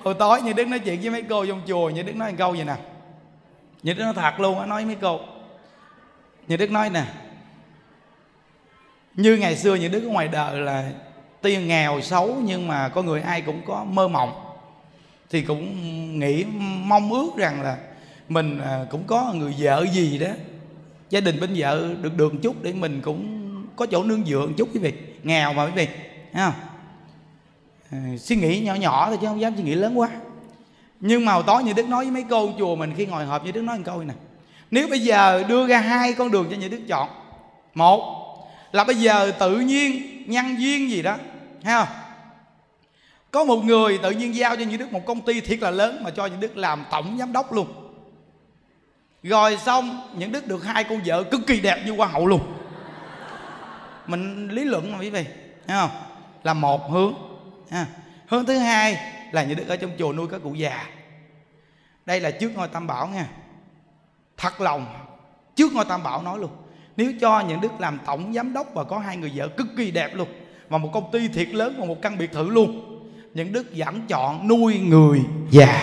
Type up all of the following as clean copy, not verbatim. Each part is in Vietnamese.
Hồi tối như Đức nói chuyện với mấy cô trong chùa, như Đức nói một câu vậy nè. Như Đức nói thật luôn, nói với mấy cô. Như Đức nói nè, như ngày xưa như Đức ở ngoài đời là tuy nghèo xấu nhưng mà có người ai cũng có mơ mộng, thì cũng nghĩ mong ước rằng là mình cũng có người vợ gì đó, gia đình bên vợ được một chút để mình cũng có chỗ nương dựa một chút quý vị. Nghèo mà quý vị, thấy không? Suy nghĩ nhỏ nhỏ thôi chứ không dám suy nghĩ lớn quá. Nhưng mà hồi tối như Đức nói với mấy cô chùa mình khi ngồi họp, như Đức nói một câu này nè: nếu bây giờ đưa ra hai con đường cho như Đức chọn, một là bây giờ tự nhiên nhân duyên gì đó, thấy không, có một người tự nhiên giao cho như Đức một công ty thiệt là lớn mà cho như Đức làm tổng giám đốc luôn, rồi xong những Đức được hai con vợ cực kỳ đẹp như hoa hậu luôn. Mình lý luận mà quý vị, thấy không? Là một hướng. Hướng thứ hai là như Đức ở trong chùa nuôi các cụ già. Đây là trước ngôi Tam Bảo nha. Thật lòng trước ngôi Tam Bảo nói luôn, nếu cho những Đức làm tổng giám đốc và có hai người vợ cực kỳ đẹp luôn, và một công ty thiệt lớn và một căn biệt thự luôn, những Đức vẫn chọn nuôi người già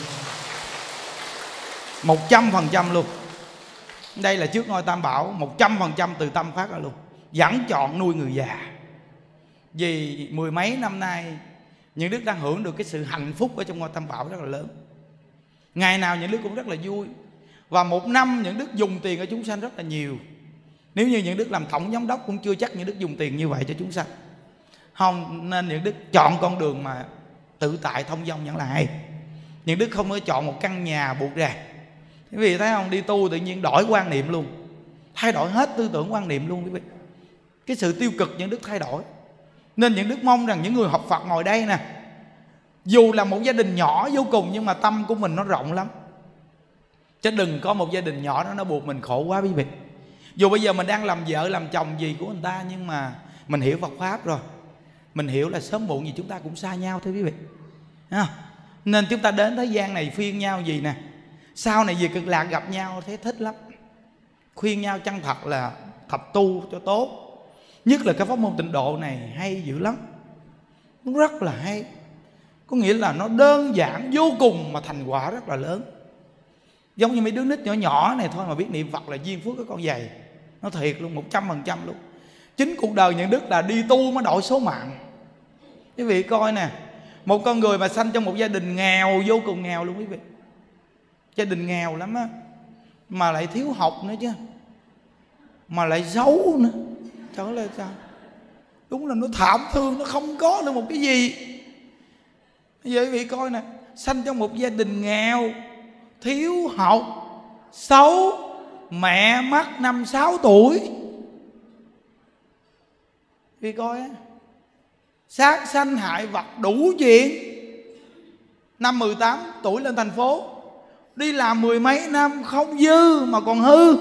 100% luôn. Đây là trước ngôi Tam Bảo, 100% từ tâm phát ra luôn, vẫn chọn nuôi người già. Vì mười mấy năm nay những Đức đang hưởng được cái sự hạnh phúc ở trong ngôi Tam Bảo rất là lớn. Ngày nào những Đức cũng rất là vui. Và một năm những Đức dùng tiền ở chúng sanh rất là nhiều. Nếu như những Đức làm tổng giám đốc cũng chưa chắc những Đức dùng tiền như vậy cho chúng sanh. Không, nên những Đức chọn con đường mà tự tại thông dong vẫn là hay. Những Đức không có chọn một căn nhà buộc ràng. Quý vị thấy không, đi tu tự nhiên đổi quan niệm luôn, thay đổi hết tư tưởng quan niệm luôn quý vị. Cái sự tiêu cực những Đức thay đổi. Nên những Đức mong rằng những người học Phật ngồi đây nè, dù là một gia đình nhỏ vô cùng nhưng mà tâm của mình nó rộng lắm. Chứ đừng có một gia đình nhỏ đó nó buộc mình khổ quá quý vị. Dù bây giờ mình đang làm vợ làm chồng gì của người ta, nhưng mà mình hiểu Phật Pháp rồi, mình hiểu là sớm muộn gì chúng ta cũng xa nhau thôi quý vị. Nên chúng ta đến thế gian này khuyên nhau gì nè, sau này về Cực Lạc gặp nhau thấy thích lắm. Khuyên nhau chân thật là thập tu cho tốt. Nhất là cái pháp môn tịnh độ này hay dữ lắm, nó rất là hay. Có nghĩa là nó đơn giản vô cùng mà thành quả rất là lớn. Giống như mấy đứa nít nhỏ nhỏ này thôi mà biết niệm Phật là duyên phước cái con dày. Nó thiệt luôn, 100% luôn. Chính cuộc đời những Đức là đi tu mới đổi số mạng. Quý vị coi nè, một con người mà sanh trong một gia đình nghèo, vô cùng nghèo luôn quý vị, gia đình nghèo lắm á, mà lại thiếu học nữa chứ, mà lại xấu nữa, trời ơi sao. Đúng là nó thảm thương, nó không có được một cái gì. Bây giờ quý vị coi nè, sanh trong một gia đình nghèo, thiếu học, xấu, mẹ mất 5-6 tuổi. Quý vị coi á, sát sanh hại vật đủ chuyện. Năm 18 tuổi lên thành phố, đi làm mười mấy năm không dư mà còn hư.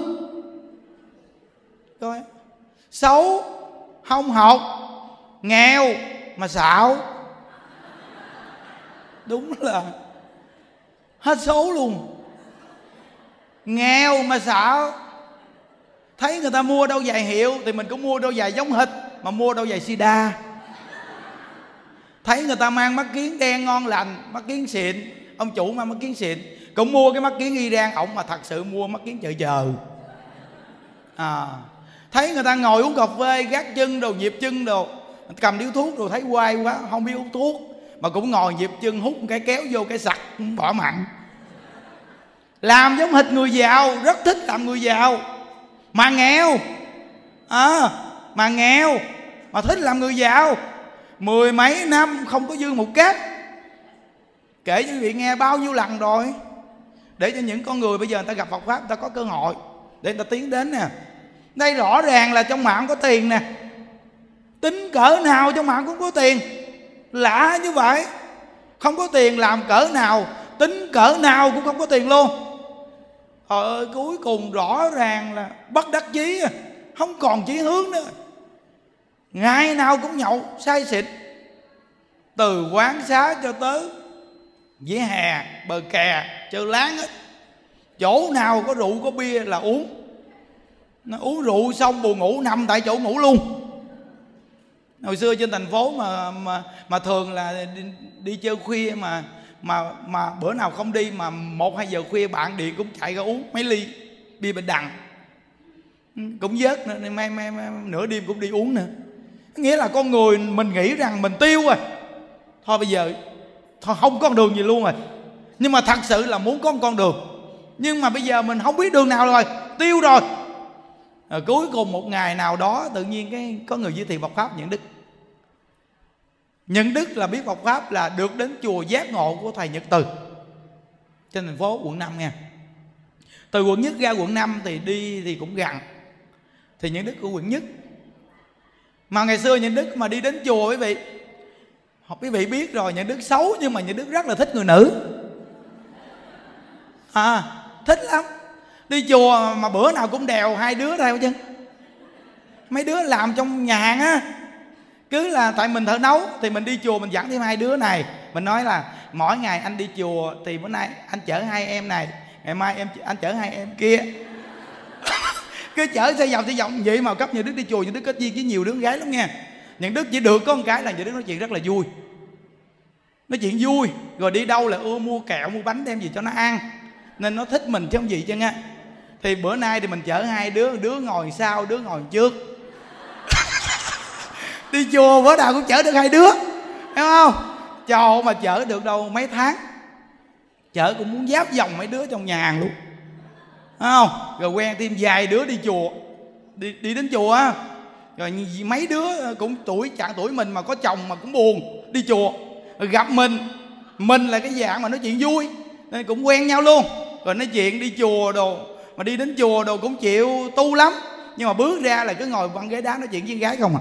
Coi, xấu, không học, nghèo mà xạo. Đúng là hết số luôn. Nghèo mà xạo. Thấy người ta mua đôi giày hiệu thì mình cũng mua đôi giày giống hệt, mà mua đôi giày Sida. Thấy người ta mang mắt kiếng đen ngon lành, mắt kiếng xịn, ông chủ mang mắt kiếng xịn, cũng mua cái mắt kiếng Iran, ổng mà thật sự mua mắt kiếng chợ. Thấy người ta ngồi uống cà phê, gác chân đồ, nhịp chân đồ, cầm điếu thuốc rồi thấy quay quá, không biết hút thuốc, mà cũng ngồi nhịp chân hút một cái kéo vô cái sặc bỏ mặn. Làm giống hệt người giàu, rất thích làm người giàu, mà nghèo. Mà nghèo mà thích làm người giàu. Mười mấy năm không có dư một cát. Kể cho quý vị nghe bao nhiêu lần rồi, để cho những con người bây giờ người ta gặp Phật Pháp, người ta có cơ hội để người ta tiến đến nè. Đây rõ ràng là trong mạng có tiền nè. Tính cỡ nào trong mạng cũng có tiền. Lạ như vậy. Không có tiền làm cỡ nào, tính cỡ nào cũng không có tiền luôn. Trời ơi, cuối cùng rõ ràng là bất đắc chí, không còn chí hướng nữa. Ngày nào cũng nhậu say xịt, từ quán xá cho tới vỉa hè, bờ kè, chơi láng hết. Chỗ nào có rượu có bia là uống. Nó uống rượu xong buồn ngủ nằm tại chỗ ngủ luôn. Hồi xưa trên thành phố mà thường là đi chơi khuya mà bữa nào không đi mà 1-2 giờ khuya bạn điện cũng chạy ra uống mấy ly bia bình đằng, cũng vớt nữa, nửa đêm cũng đi uống nữa. Nghĩa là con người mình nghĩ rằng mình tiêu rồi, thôi bây giờ thôi không con đường gì luôn rồi. Nhưng mà thật sự là muốn có một con đường, nhưng mà bây giờ mình không biết đường nào rồi, tiêu rồi. Cuối cùng một ngày nào đó tự nhiên có người giới thiệu Phật pháp Nhuận Đức. Nhuận Đức là biết Phật pháp là được đến chùa Giác Ngộ của thầy Nhật Từ trên thành phố quận 5 nha. Từ quận Nhất ra quận 5 thì đi thì cũng gần, thì Nhuận Đức của quận Nhất. Mà ngày xưa Nhuận Đức mà đi đến chùa quý vị biết rồi, Nhuận Đức xấu nhưng mà Nhuận Đức rất là thích người nữ. Thích lắm. Đi chùa mà bữa nào cũng đèo 2 đứa theo chứ. Mấy đứa làm trong nhà hàng á, cứ là tại mình thợ nấu thì mình đi chùa mình dẫn thêm 2 đứa này. Mình nói là mỗi ngày anh đi chùa thì bữa nay anh chở 2 em này, ngày mai anh chở 2 em kia. Cứ chở xe vòng vậy mà cấp Nhuận Đức đi chùa, Nhuận Đức kết duyên với nhiều đứa gái lắm nha. Nhuận Đức chỉ được có một cái là Nhuận Đức nói chuyện rất là vui, nói chuyện vui, rồi đi đâu là mua kẹo mua bánh đem gì cho nó ăn, nên nó thích mình chứ không gì chứ nha. Thì bữa nay thì mình chở 2 đứa ngồi sau, đứa ngồi trước. Đi chùa bữa nào cũng chở được 2 đứa, hiểu không? Trời mà chở được đâu mấy tháng, chở cũng muốn giáp vòng mấy đứa trong nhà hàng luôn, thấy không? Rồi quen thêm vài đứa đi chùa, đi đến chùa á, rồi mấy đứa cũng chạng tuổi mình mà có chồng mà cũng buồn đi chùa, rồi gặp mình là cái dạng mà nói chuyện vui nên cũng quen nhau luôn. Rồi nói chuyện đi chùa đồ, mà đi đến chùa đồ cũng chịu tu lắm, nhưng mà bước ra là cứ ngồi băng ghế đá nói chuyện với gái không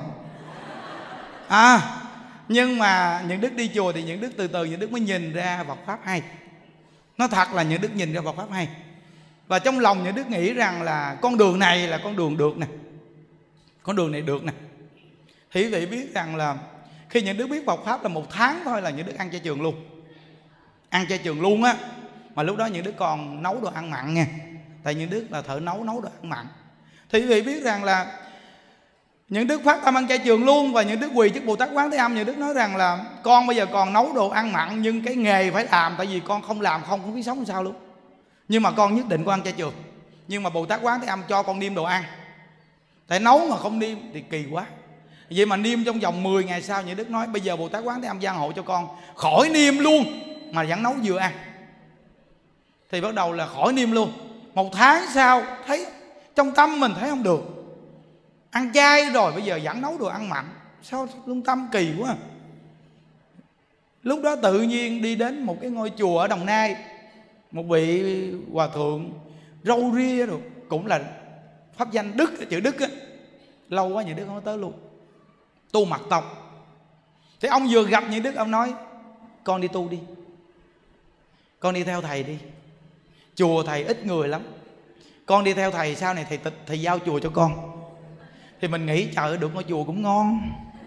nhưng mà Nhuận Đức đi chùa thì Nhuận Đức từ từ Nhuận Đức mới nhìn ra Phật pháp hay. Nó thật là Nhuận Đức nhìn ra Phật pháp hay, và trong lòng Nhuận Đức nghĩ rằng là con đường này là con đường được nè, con đường này được nè. Thì quý vị biết rằng là khi Nhuận Đức biết Phật pháp là 1 tháng thôi là Nhuận Đức ăn chay trường luôn, ăn chay trường luôn á. Mà lúc đó Nhuận Đức còn nấu đồ ăn mặn nha, tại Nhuận Đức là thợ nấu đồ ăn mặn. Thì quý vị biết rằng là Nhuận Đức phát tâm ăn chay trường luôn, và Nhuận Đức quỳ trước Bồ Tát Quán Thế Âm. Nhuận Đức nói rằng là con bây giờ còn nấu đồ ăn mặn nhưng cái nghề phải làm, tại vì con không làm không biết sống làm sao luôn. Nhưng mà con nhất định con ăn chay trường. Nhưng mà Bồ Tát Quán Thế Âm cho con niêm đồ ăn, tại nấu mà không niêm thì kỳ quá. Vậy mà niêm trong vòng 10 ngày sau, Nhuận Đức nói bây giờ Bồ Tát Quán Thế Âm gia hộ cho con khỏi niêm luôn mà vẫn nấu vừa ăn. Thì bắt đầu là khỏi niêm luôn. 1 tháng sau thấy trong tâm mình thấy không được, ăn chay rồi bây giờ vẫn nấu đồ ăn mặn, sao lương tâm kỳ quá. Lúc đó tự nhiên đi đến một cái ngôi chùa ở Đồng Nai, một vị hòa thượng râu ria rồi, cũng là pháp danh Đức, chữ Đức á. Lâu quá Nhuận Đức không có tới luôn, tu mặt tộc. Thì ông vừa gặp Nhuận Đức, ông nói con đi tu đi, con đi theo thầy đi, chùa thầy ít người lắm, con đi theo thầy, sau này thầy giao chùa cho con. Thì mình nghĩ trời ơi, được ngôi chùa cũng ngon.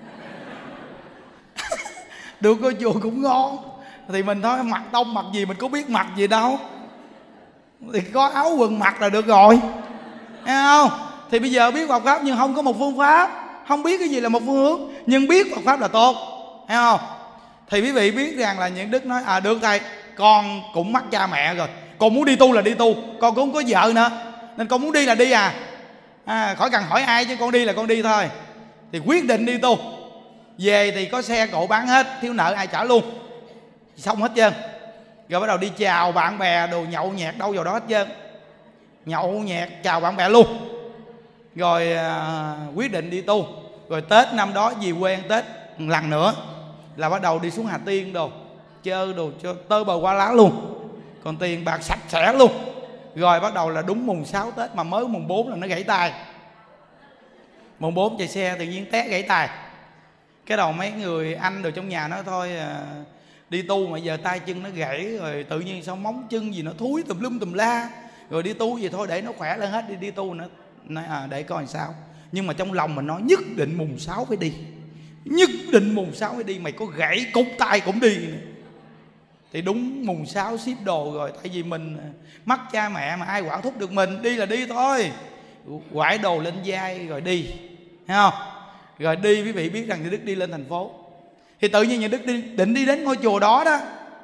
Được ngôi chùa cũng ngon. Thì mình thôi mặc tông mặc gì, mình có biết mặc gì đâu, thì có áo quần mặc là được rồi, thấy không? Thì bây giờ biết Phật pháp nhưng không có một phương pháp, không biết cái gì là một phương hướng, nhưng biết Phật pháp là tốt, thấy không? Thì quý vị biết rằng là Nhuận Đức nói được thầy, con cũng mắc cha mẹ rồi, con muốn đi tu là đi tu, con cũng không có vợ nữa nên con muốn đi là đi khỏi cần hỏi ai chứ con đi là con đi thôi. Thì quyết định đi tu. Về thì có xe cộ bán hết, thiếu nợ ai trả luôn, xong hết trơn. Rồi bắt đầu đi chào bạn bè, đồ nhậu nhẹt đâu vào đó hết trơn, nhậu nhẹt chào bạn bè luôn. Rồi quyết định đi tu. Rồi Tết năm đó về quê ăn Tết một lần nữa là bắt đầu đi xuống Hà Tiên đồ, chơi đồ cho tơ bờ qua lá luôn, còn tiền bạc sạch sẽ luôn. Rồi bắt đầu là đúng mùng 6 Tết, mà mới mùng 4 là nó gãy tay. Mùng 4 chạy xe tự nhiên té gãy tay. Cái đầu mấy người anh rồi trong nhà nói thôi đi tu mà giờ tay chân nó gãy rồi, tự nhiên sao móng chân gì nó thúi tùm lum tùm la, rồi đi tu gì thôi để nó khỏe lên hết, đi tu nữa. Nói để coi làm sao. Nhưng mà trong lòng mình nói nhất định mùng 6 phải đi, nhất định mùng 6 phải đi, mày có gãy cút tay cũng đi. Thì đúng mùng 6 ship đồ rồi, tại vì mình mắc cha mẹ mà ai quản thúc được mình, đi là đi thôi, quải đồ lên vai rồi đi, thấy không? Rồi đi, quý vị biết rằng Nhuận Đức đi lên thành phố. Thì tự nhiên Nhuận Đức định đi đến ngôi chùa đó đó,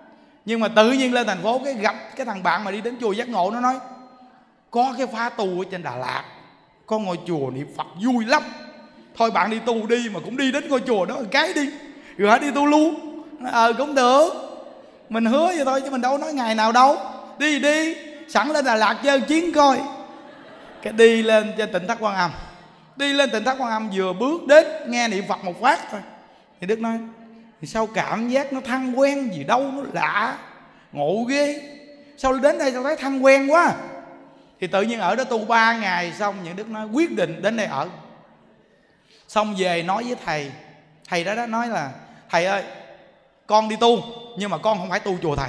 Nhưng mà tự nhiên lên thành phố cái gặp cái thằng bạn mà đi đến chùa giác ngộ, nó nói có cái khóa tu ở trên Đà Lạt, có ngôi chùa niệm Phật vui lắm, thôi bạn đi tu đi, mà cũng đi đến ngôi chùa đó một cái đi, rồi hãy đi tu luôn. Cũng được, mình hứa vậy thôi chứ mình đâu nói ngày nào đâu. Đi sẵn lên Đà Lạt chơi chuyến coi. Cái đi lên trên Tỉnh Thất Quan Âm, đi lên Tỉnh Thất Quan Âm vừa bước đến nghe niệm Phật một phát thôi, thì Đức nói thì sao cảm giác nó thân quen gì đâu, nó lạ ngộ ghê, sao đến đây sao thấy thân quen quá. Thì tự nhiên ở đó tu 3 ngày xong, những Đức nói quyết định đến đây ở. Xong về nói với thầy đó nói là thầy ơi, con đi tu nhưng mà con không phải tu chùa thầy,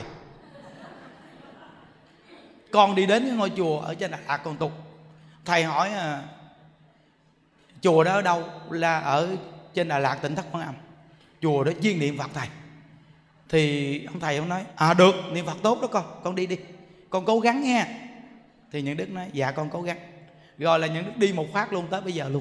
con đi đến cái ngôi chùa ở trên Đà Lạt con tu. Thầy hỏi chùa đó ở đâu? Là ở trên Đà Lạt Tỉnh Thất Quan Âm, chùa đó chuyên niệm Phật thầy. Thì ông thầy ông nói được, niệm Phật tốt đó con đi con cố gắng nghe. Thì những Đức nói dạ con cố gắng. Rồi là những Đức đi một phát luôn, tới bây giờ luôn.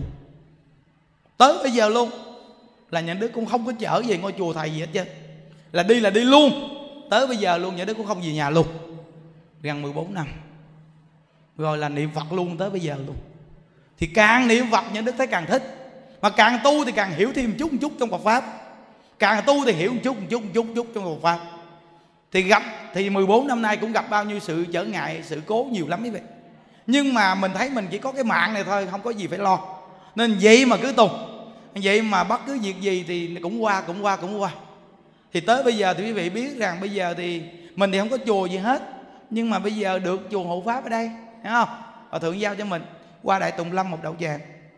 Tới bây giờ luôn là những Đức cũng không có trở về ngôi chùa thầy gì hết trơn, là đi luôn. Tới bây giờ luôn, những Đức cũng không về nhà luôn, gần 14 năm. Rồi là niệm Phật luôn tới bây giờ luôn. Thì càng niệm Phật những Đức thấy càng thích, mà càng tu thì càng hiểu thêm một chút trong Phật Pháp. Càng tu thì hiểu một chút trong Phật Pháp. Thì 14 năm nay cũng gặp bao nhiêu sự trở ngại, sự cố nhiều lắm quý vị. Nhưng mà mình thấy mình chỉ có cái mạng này thôi, không có gì phải lo. Nên vậy mà cứ tu, vậy mà bất cứ việc gì thì cũng qua. Thì tới bây giờ thì quý vị biết rằng bây giờ thì mình thì không có chùa gì hết, nhưng mà bây giờ được chùa hộ Pháp ở đây, hiểu không? Hòa thượng giao cho mình qua Đại Tùng Lâm một đạo tràng,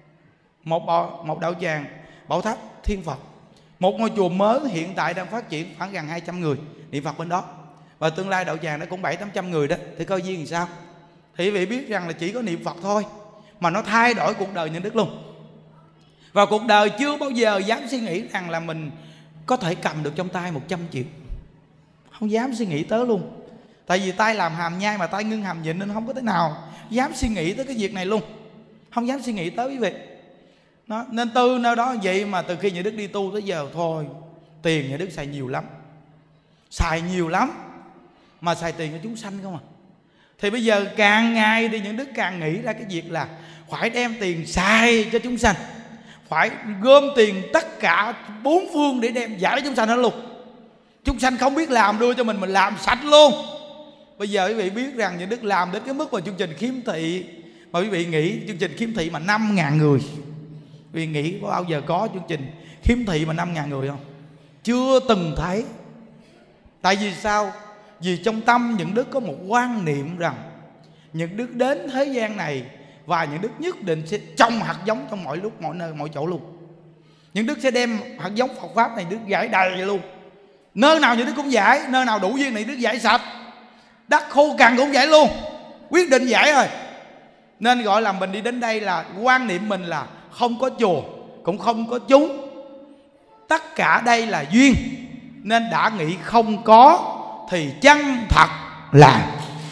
một đạo tràng Bảo Tháp Thiên Phật, một ngôi chùa mới hiện tại đang phát triển khoảng gần 200 người niệm Phật bên đó, và tương lai đạo tràng nó cũng 700-800 người đó. Thì coi duyên làm sao. Thì quý vị biết rằng là chỉ có niệm Phật thôi mà nó thay đổi cuộc đời những Đức luôn. Và cuộc đời chưa bao giờ dám suy nghĩ rằng là mình có thể cầm được trong tay 100 triệu. Không dám suy nghĩ tới luôn. Tại vì tay làm hàm nhai mà tay ngưng hàm nhịn, nên không có thể nào dám suy nghĩ tới cái việc này luôn. Không dám suy nghĩ tới quý vị. Nên từ nơi đó vậy mà từ khi nhà Đức đi tu tới giờ thôi, tiền nhà Đức xài nhiều lắm. Xài nhiều lắm. Mà xài tiền cho chúng sanh không à. Thì bây giờ càng ngày thì những Đức càng nghĩ ra cái việc là phải đem tiền xài cho chúng sanh, phải gom tiền tất cả bốn phương để đem giải chúng sanh hết luôn. Chúng sanh không biết làm đưa cho mình làm sạch luôn. Bây giờ quý vị biết rằng những Đức làm đến cái mức mà chương trình khiếm thị, mà quý vị nghĩ chương trình khiếm thị mà 5.000 người, quý vị nghĩ có bao giờ có chương trình khiếm thị mà 5.000 người không? Chưa từng thấy. Tại vì sao? Vì trong tâm những Đức có một quan niệm rằng những Đức đến thế gian này và những Đức nhất định sẽ trồng hạt giống trong mọi lúc, mọi nơi, mọi chỗ luôn. Những Đức sẽ đem hạt giống Phật Pháp này Đức giải đầy vậy luôn. Nơi nào những Đức cũng giải, nơi nào đủ duyên này Đức giải sạch, đất khô cằn cũng giải luôn. Quyết định giải rồi. Nên gọi là mình đi đến đây là quan niệm mình là không có chùa, cũng không có chúng, tất cả đây là duyên. Nên đã nghĩ không có thì chân thật làm.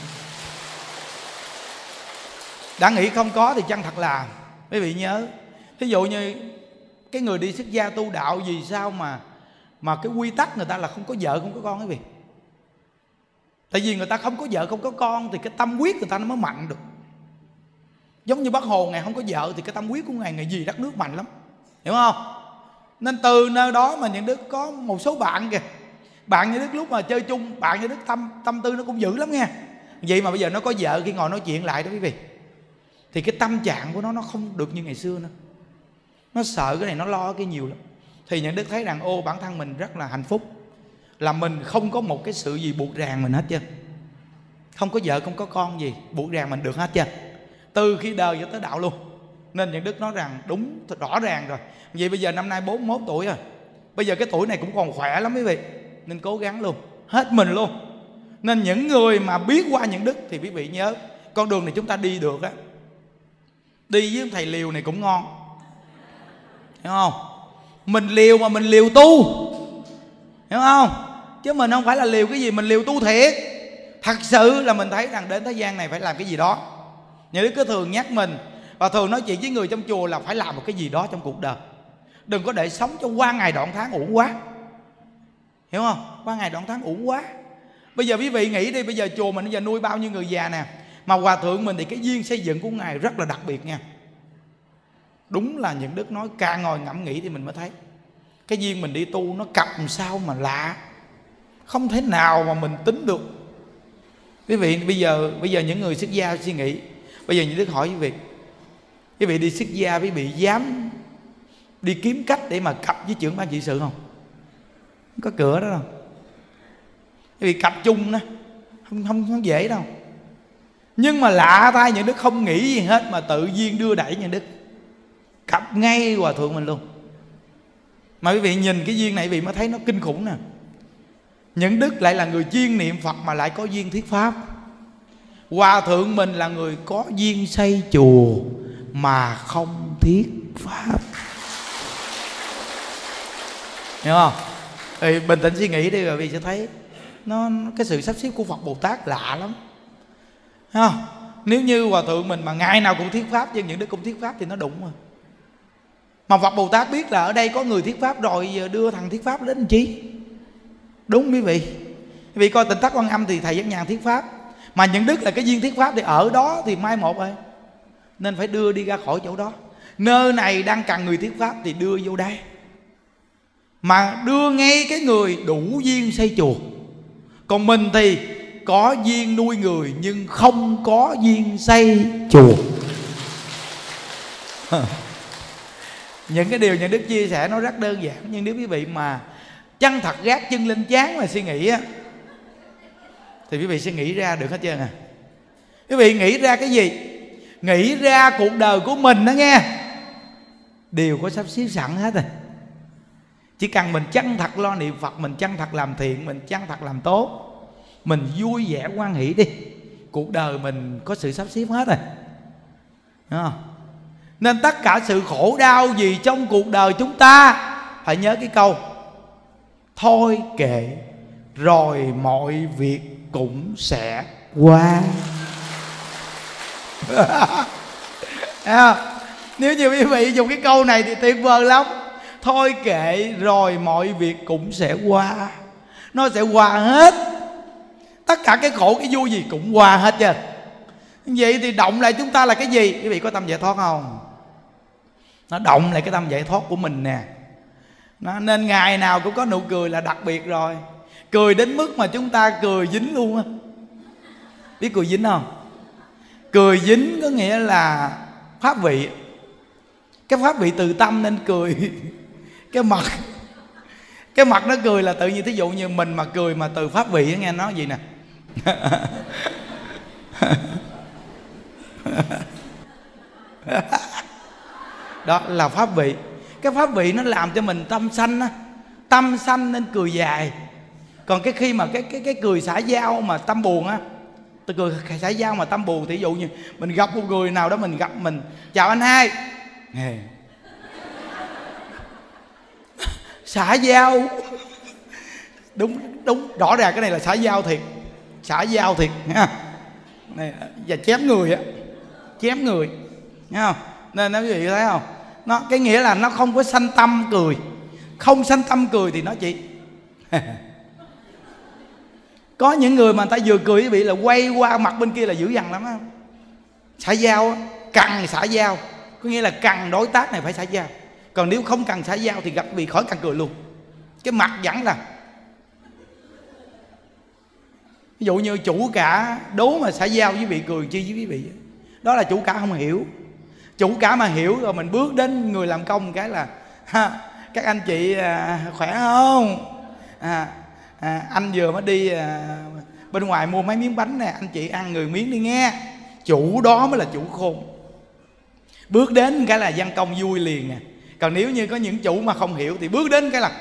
Đã nghĩ không có thì chân thật làm. Quý vị nhớ, thí dụ như cái người đi xuất gia tu đạo, vì sao mà cái quy tắc người ta là không có vợ không có con quý vị? Tại vì người ta không có vợ không có con thì cái tâm quyết người ta nó mới mạnh được. Giống như Bác Hồ ngày không có vợ thì cái tâm quyết của ngày gì đất nước mạnh lắm, hiểu không? Nên từ nơi đó mà những Đức có một số bạn kìa, bạn như Đức lúc mà chơi chung, bạn như Đức tâm tư nó cũng dữ lắm nha. Vậy mà bây giờ nó có vợ, khi ngồi nói chuyện lại đó quý vị, thì cái tâm trạng của nó không được như ngày xưa nữa. Nó sợ cái này, nó lo cái nhiều lắm. Thì những Đức thấy rằng bản thân mình rất là hạnh phúc, là mình không có một cái sự gì buộc ràng mình hết trơn. Không có vợ không có con gì buộc ràng mình được hết trơn, từ khi đời cho tới đạo luôn. Nên những Đức nói rằng đúng rõ ràng rồi. Vậy bây giờ năm nay 41 tuổi rồi, bây giờ cái tuổi này cũng còn khỏe lắm quý vị, nên cố gắng luôn, hết mình luôn. Nên những người mà biết qua những Đức thì quý vị nhớ, con đường này chúng ta đi được á, đi với thầy liều này cũng ngon, hiểu không? Mình liều mà mình liều tu, hiểu không? Chứ mình không phải là liều cái gì, mình liều tu thiệt. Thật sự là mình thấy rằng đến thế gian này phải làm cái gì đó. Nhà Đức cứ thường nhắc mình và thường nói chuyện với người trong chùa là phải làm một cái gì đó trong cuộc đời. Đừng có để sống cho qua ngày đoạn tháng uổng quá, hiểu không? Qua ngày đoạn tháng uổng quá. Bây giờ quý vị nghĩ đi, bây giờ chùa mình bây giờ nuôi bao nhiêu người già nè, mà hòa thượng mình thì cái duyên xây dựng của ngài rất là đặc biệt nha. Đúng là những đức nói càng ngồi ngẫm nghĩ thì mình mới thấy cái duyên mình đi tu nó cặp làm sao mà lạ, không thể nào mà mình tính được. Quý vị bây giờ những người xuất gia suy nghĩ, bây giờ những đức hỏi quý vị đi xuất gia quý vị dám đi kiếm cách để mà cặp với trưởng ban trị sự không? Không có cửa đó đâu. Quý vị cặp chung đó không dễ đâu. Nhưng mà lạ thay những đức không nghĩ gì hết mà tự nhiên đưa đẩy những đức cặp ngay hòa thượng mình luôn. Mà quý vị nhìn cái duyên này quý vị mới thấy nó kinh khủng nè. Những đức lại là người chuyên niệm Phật mà lại có duyên thuyết pháp. Hòa thượng mình là người có duyên xây chùa mà không thuyết pháp. Hiểu không? Thì bình tĩnh suy nghĩ đi rồi vì sẽ thấy cái sự sắp xếp của Phật Bồ Tát lạ lắm. Thấy không? Nếu như hòa thượng mình mà ngày nào cũng thuyết pháp, nhưng những đức cũng thuyết pháp thì nó đụng rồi. Mà Phật Bồ Tát biết là ở đây có người thuyết pháp rồi, giờ đưa thằng thuyết pháp đến làm chi? Đúng quý vị. Quý vị coi Tịnh Thất Quan Âm thì thầy Giác Nhàn thuyết pháp, mà những đức là cái duyên thuyết pháp thì ở đó thì mai một rồi, nên phải đưa đi ra khỏi chỗ đó. Nơi này đang cần người thuyết pháp thì đưa vô đây, mà đưa ngay cái người đủ duyên xây chùa. Còn mình thì có duyên nuôi người nhưng không có duyên xây chùa. Những cái điều những đức chia sẻ nó rất đơn giản, nhưng nếu quý vị mà chân thật gác chân lên trán mà suy nghĩ á, thì quý vị sẽ nghĩ ra được hết trơn à. Quý vị nghĩ ra cái gì? Nghĩ ra cuộc đời của mình đó nghe, đều có sắp xếp sẵn hết rồi. Chỉ cần mình chân thật lo niệm Phật, mình chân thật làm thiện, mình chân thật làm tốt, mình vui vẻ hoan hỷ đi, cuộc đời mình có sự sắp xếp hết rồi. Đúng không? Nên tất cả sự khổ đau gì trong cuộc đời chúng ta, hãy nhớ cái câu thôi kệ rồi mọi việc cũng sẽ qua. Nếu như quý vị dùng cái câu này thì tuyệt vời lắm. Thôi kệ rồi mọi việc cũng sẽ qua. Nó sẽ qua hết. Tất cả cái khổ cái vui gì cũng qua hết trơn. Vậy thì động lại chúng ta là cái gì? Quý vị có tâm giải thoát không? Nó động lại cái tâm giải thoát của mình nè. Nên ngày nào cũng có nụ cười là đặc biệt rồi. Cười đến mức mà chúng ta cười dính luôn á. Biết cười dính không? Cười dính có nghĩa là pháp vị. Cái pháp vị từ tâm nên cười. Cái mặt nó cười là tự nhiên. Thí dụ như mình mà cười mà từ pháp vị, nghe nói gì nè. Đó là pháp vị. Cái pháp vị nó làm cho mình tâm sanh á. Tâm sanh nên cười dài. Còn cái khi mà cái cười xã giao mà tâm buồn á, tôi cười xã giao mà tâm buồn, thì ví dụ như mình gặp một người nào đó, mình chào anh hai, xã giao. Đúng rõ ràng cái này là xã giao thiệt. Xã giao thiệt nha. Này, và chém người á, chém người, nghe không? Nên quý vị thấy không? Cái nghĩa là nó không có sanh tâm cười. Không sanh tâm cười thì nó chỉ có những người mà người ta vừa cười quý vị là quay qua mặt bên kia là dữ dằn lắm á. Xã giao á, cần xã giao, có nghĩa là cần đối tác này phải xã giao. Còn nếu không cần xã giao thì gặp quý vị khỏi cần cười luôn. Cái mặt vẫn là, ví dụ như chủ cả đố mà xã giao với quý vị cười chi với quý vị, đó là chủ cả không hiểu. Chủ cả mà hiểu rồi mình bước đến người làm công cái là các anh chị khỏe không? Anh vừa mới đi bên ngoài mua mấy miếng bánh nè, anh chị ăn người miếng đi nghe. Chủ đó mới là chủ khôn. Bước đến cái là văn công vui liền nè. Còn nếu như có những chủ mà không hiểu thì bước đến cái là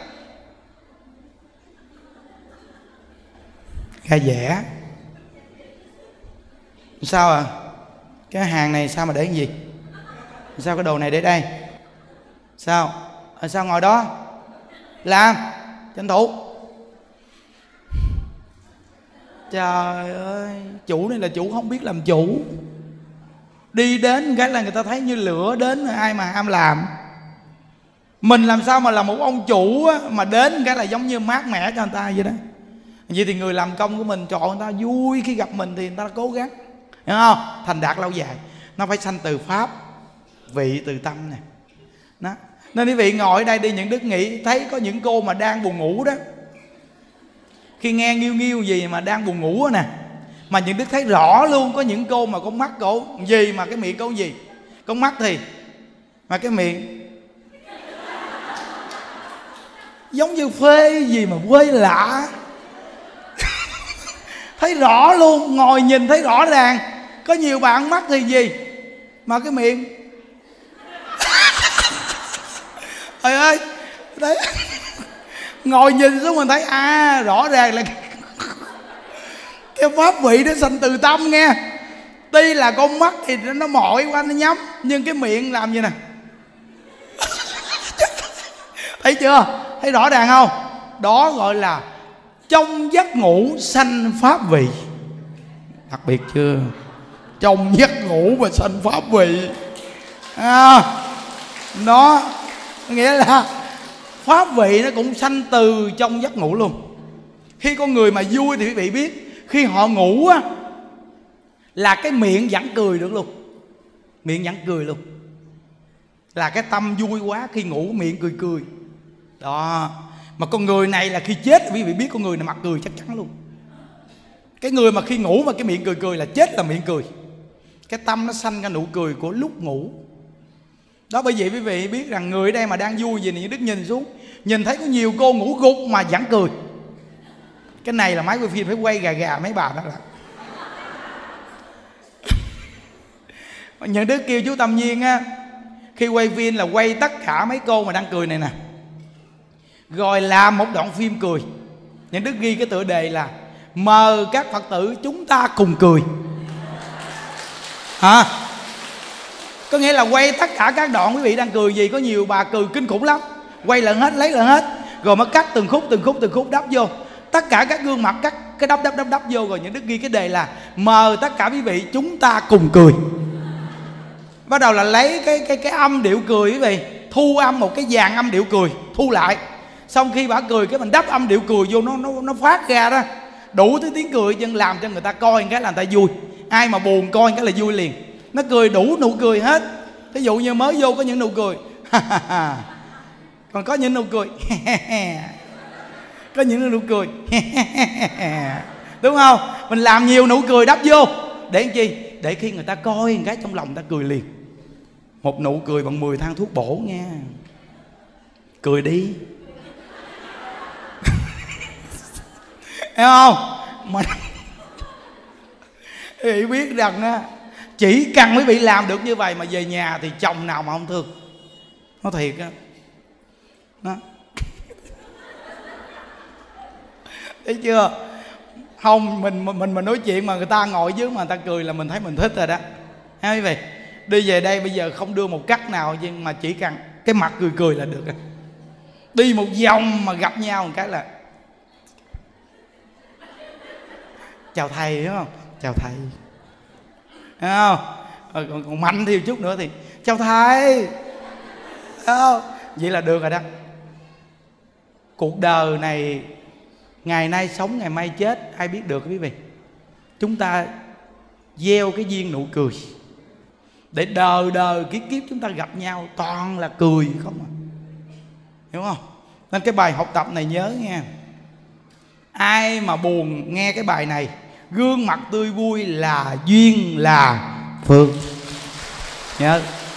ra vẻ. Sao à? Cái hàng này sao mà để cái gì? Sao cái đồ này để đây? Sao? Sao ngồi đó? Làm tranh thủ. Trời ơi, chủ này là chủ không biết làm chủ. Đi đến cái là người ta thấy như lửa đến, ai mà ham làm. Mình làm sao mà là một ông chủ á, mà đến cái là giống như mát mẻ cho người ta vậy đó. Vậy thì người làm công của mình, chọn người ta vui khi gặp mình thì người ta cố gắng, hiểu không? Thành đạt lâu dài. Nó phải sanh từ pháp, vị từ tâm nè. Đó. Nên quý vị ngồi ở đây đi, những đức nghĩ thấy có những cô mà đang buồn ngủ đó, khi nghe nghiêu nghiêu gì mà đang buồn ngủ nè, mà những đức thấy rõ luôn có những cô mà con mắt cổ gì mà cái miệng cổ gì, con mắt thì mà cái miệng giống như phê gì mà quê lạ. Thấy rõ luôn, ngồi nhìn thấy rõ ràng. Có nhiều bạn mắt thì gì mà cái miệng trời ơi, đấy. Ngồi nhìn xuống mình thấy rõ ràng là cái pháp vị nó sanh từ tâm nghe. Tuy là con mắt thì nó mỏi quá, nó nhắm, nhưng cái miệng làm gì nè. Thấy chưa? Thấy rõ ràng không? Đó gọi là trong giấc ngủ sanh pháp vị. Đặc biệt chưa? Trong giấc ngủ mà sanh pháp vị. Nó nghĩa là pháp vị nó cũng sanh từ trong giấc ngủ luôn. Khi con người mà vui thì quý vị biết, khi họ ngủ á là cái miệng vẫn cười được luôn. Miệng vẫn cười luôn. Là cái tâm vui quá, khi ngủ miệng cười cười. Đó. Mà con người này là khi chết quý vị biết con người này mặt cười chắc chắn luôn. Cái người mà khi ngủ mà cái miệng cười cười là chết là miệng cười. Cái tâm nó sanh ra nụ cười của lúc ngủ. Đó, bởi vậy quý vị biết rằng người ở đây mà đang vui gì này, Đức nhìn xuống, nhìn thấy có nhiều cô ngủ gục mà vẫn cười. Cái này là máy quay phim phải quay gà gà mấy bà đó là. Những Đức kêu chú Tâm Nhiên á, khi quay phim là quay tất cả mấy cô mà đang cười này nè, rồi làm một đoạn phim cười. Những Đức ghi cái tựa đề là mời các Phật tử chúng ta cùng cười. Có nghĩa là quay tất cả các đoạn quý vị đang cười gì, có nhiều bà cười kinh khủng lắm, quay lần hết, lấy lần hết, rồi mới cắt từng khúc đắp vô. Tất cả các gương mặt cắt cái đắp vô, rồi Những Đức ghi cái đề là mời tất cả quý vị chúng ta cùng cười. Bắt đầu là lấy cái âm điệu cười quý vị, thu âm một cái dàn âm điệu cười, thu lại. Xong khi bà cười cái mình đắp âm điệu cười vô, nó phát ra đó, đủ thứ tiếng cười chân, làm cho người ta coi cái là người ta vui. Ai mà buồn coi cái là vui liền. Nó cười đủ nụ cười hết. Thí dụ như mới vô có những nụ cười còn có những nụ cười có những nụ cười đúng không? Mình làm nhiều nụ cười đắp vô để làm chi? Để khi người ta coi cái trong lòng người ta cười liền. Một nụ cười bằng 10 thang thuốc bổ nha. Cười đi. Hiểu không? Mà quý vị biết rằng á, chỉ cần quý vị làm được như vậy mà về nhà thì chồng nào mà không thương. Nó thiệt á. Đó. Thấy chưa? Không, mình nói chuyện mà người ta ngồi dưới mà người ta cười là mình thấy mình thích rồi đó. Thấy quý vị? Đi về đây bây giờ không đưa một cắt nào, nhưng mà chỉ cần cái mặt cười cười là được. Đi một vòng mà gặp nhau một cái là chào thầy, hiểu không? Chào thầy. Thấy không? Còn mạnh thêm chút nữa thì chào thầy. Thấy không? Vậy là được rồi đó. Cuộc đời này ngày nay sống ngày mai chết, ai biết được quý vị. Chúng ta gieo cái duyên nụ cười để đời đời kiếp kiếp chúng ta gặp nhau toàn là cười không à. Hiểu không? Nên cái bài học tập này nhớ nha. Ai mà buồn nghe cái bài này, gương mặt tươi vui là duyên là phước. Nhớ.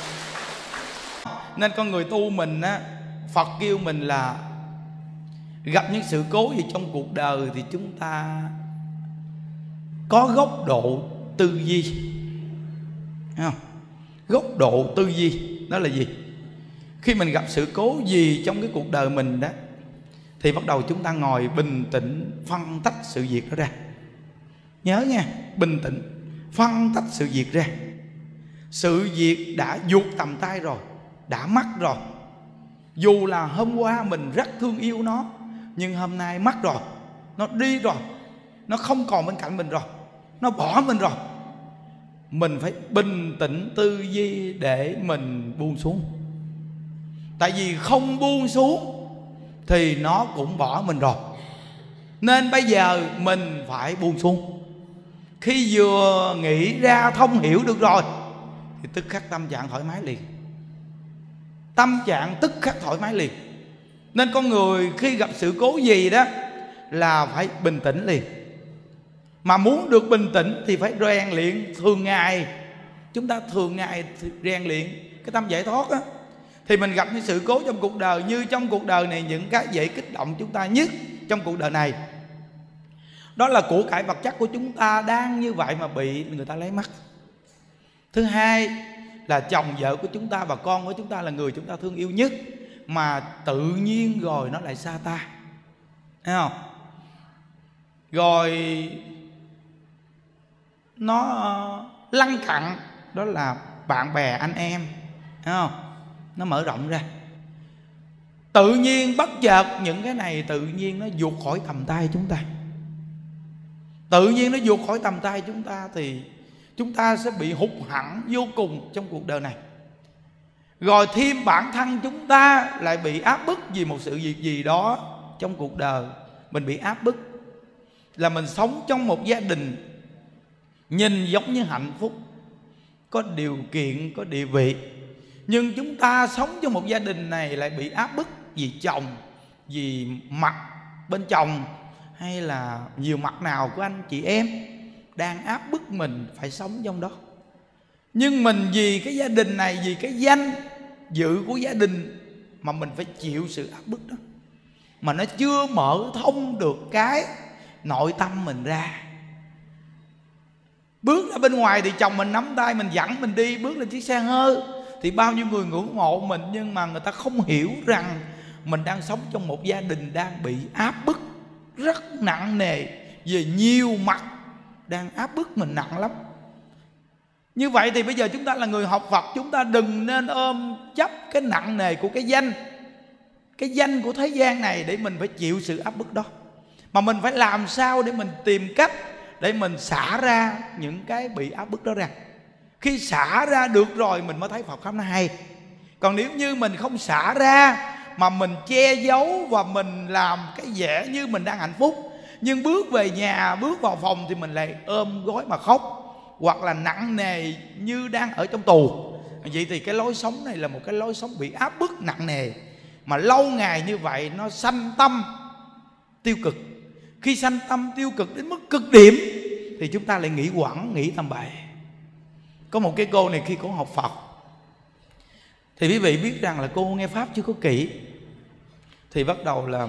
Nên con người tu mình á, Phật kêu mình là gặp những sự cố gì trong cuộc đời thì chúng ta có góc độ tư duy. Thấy không? Góc độ tư duy đó là gì? Khi mình gặp sự cố gì trong cái cuộc đời mình đó, thì bắt đầu chúng ta ngồi bình tĩnh phân tách sự việc đó ra. Nhớ nha, bình tĩnh phân tách sự việc ra. Sự việc đã vụt tầm tay rồi, đã mất rồi. Dù là hôm qua mình rất thương yêu nó, nhưng hôm nay mất rồi, nó đi rồi, nó không còn bên cạnh mình rồi, nó bỏ mình rồi. Mình phải bình tĩnh tư duy để mình buông xuống. Tại vì không buông xuống thì nó cũng bỏ mình rồi. Nên bây giờ mình phải buông xuống. Khi vừa nghĩ ra thông hiểu được rồi thì tức khắc tâm trạng thoải mái liền. Tâm trạng tức khắc thoải mái liền. Nên con người khi gặp sự cố gì đó là phải bình tĩnh liền. Mà muốn được bình tĩnh thì phải rèn luyện thường ngày. Chúng ta thường ngày rèn luyện cái tâm giải thoát á, thì mình gặp những sự cố trong cuộc đời. Như trong cuộc đời này, những cái dễ kích động chúng ta nhất trong cuộc đời này đó là của cải vật chất của chúng ta đang như vậy mà bị người ta lấy mất. Thứ hai là chồng vợ của chúng ta và con của chúng ta là người chúng ta thương yêu nhất, mà tự nhiên rồi nó lại xa ta, thấy không? Rồi nó lăn cặn, đó là bạn bè anh em, thấy không? Nó mở rộng ra. Tự nhiên bất chợt những cái này tự nhiên nó vụt khỏi tầm tay chúng ta. Tự nhiên nó vụt khỏi tầm tay chúng ta thì chúng ta sẽ bị hụt hẫng vô cùng trong cuộc đời này. Rồi thêm bản thân chúng ta lại bị áp bức vì một sự việc gì đó trong cuộc đời. Mình bị áp bức là mình sống trong một gia đình nhìn giống như hạnh phúc, có điều kiện, có địa vị, nhưng chúng ta sống trong một gia đình này lại bị áp bức vì chồng, vì mặt bên chồng, hay là nhiều mặt nào của anh chị em đang áp bức mình phải sống trong đó. Nhưng mình vì cái gia đình này, vì cái danh dự của gia đình mà mình phải chịu sự áp bức đó, mà nó chưa mở thông được cái nội tâm mình ra. Bước ra bên ngoài thì chồng mình nắm tay mình dẫn mình đi, bước lên chiếc xe hơi thì bao nhiêu người ngưỡng mộ mình, nhưng mà người ta không hiểu rằng mình đang sống trong một gia đình đang bị áp bức rất nặng nề, về nhiều mặt đang áp bức mình nặng lắm. Như vậy thì bây giờ chúng ta là người học Phật, chúng ta đừng nên ôm chấp cái nặng nề của cái danh của thế gian này để mình phải chịu sự áp bức đó. Mà mình phải làm sao để mình tìm cách để mình xả ra những cái bị áp bức đó ra. Khi xả ra được rồi mình mới thấy Phật pháp nó hay. Còn nếu như mình không xả ra mà mình che giấu và mình làm cái vẻ như mình đang hạnh phúc, nhưng bước về nhà, bước vào phòng thì mình lại ôm gối mà khóc, hoặc là nặng nề như đang ở trong tù. Vậy thì cái lối sống này là một cái lối sống bị áp bức nặng nề, mà lâu ngày như vậy nó sanh tâm tiêu cực. Khi sanh tâm tiêu cực đến mức cực điểm thì chúng ta lại nghĩ quẩn, nghĩ tầm bậy. Có một cái cô này khi cô học Phật thì quý vị biết rằng là cô nghe Pháp chưa có kỹ, thì bắt đầu là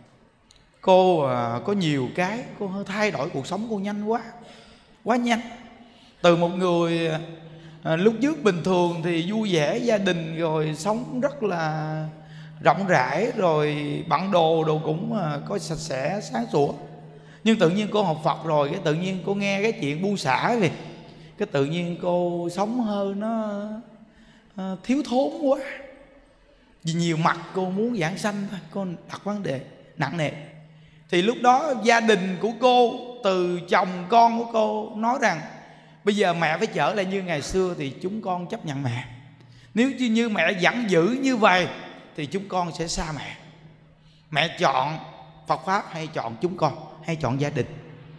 cô có nhiều cái cô thay đổi cuộc sống cô nhanh quá nhanh. Từ một người lúc trước bình thường thì vui vẻ gia đình, rồi sống rất là rộng rãi, rồi bận đồ cũng có sạch sẽ sáng sủa. Nhưng tự nhiên cô học Phật rồi, cái tự nhiên cô nghe cái chuyện buông xả về, cái tự nhiên cô sống hơi nó thiếu thốn quá. Vì nhiều mặt cô muốn giảng sanh thôi, cô đặt vấn đề nặng nề. Thì lúc đó gia đình của cô, từ chồng con của cô nói rằng bây giờ mẹ phải trở lại như ngày xưa thì chúng con chấp nhận mẹ. Nếu như mẹ vẫn giữ như vậy thì chúng con sẽ xa mẹ. Mẹ chọn Phật Pháp hay chọn chúng con, hay chọn gia đình.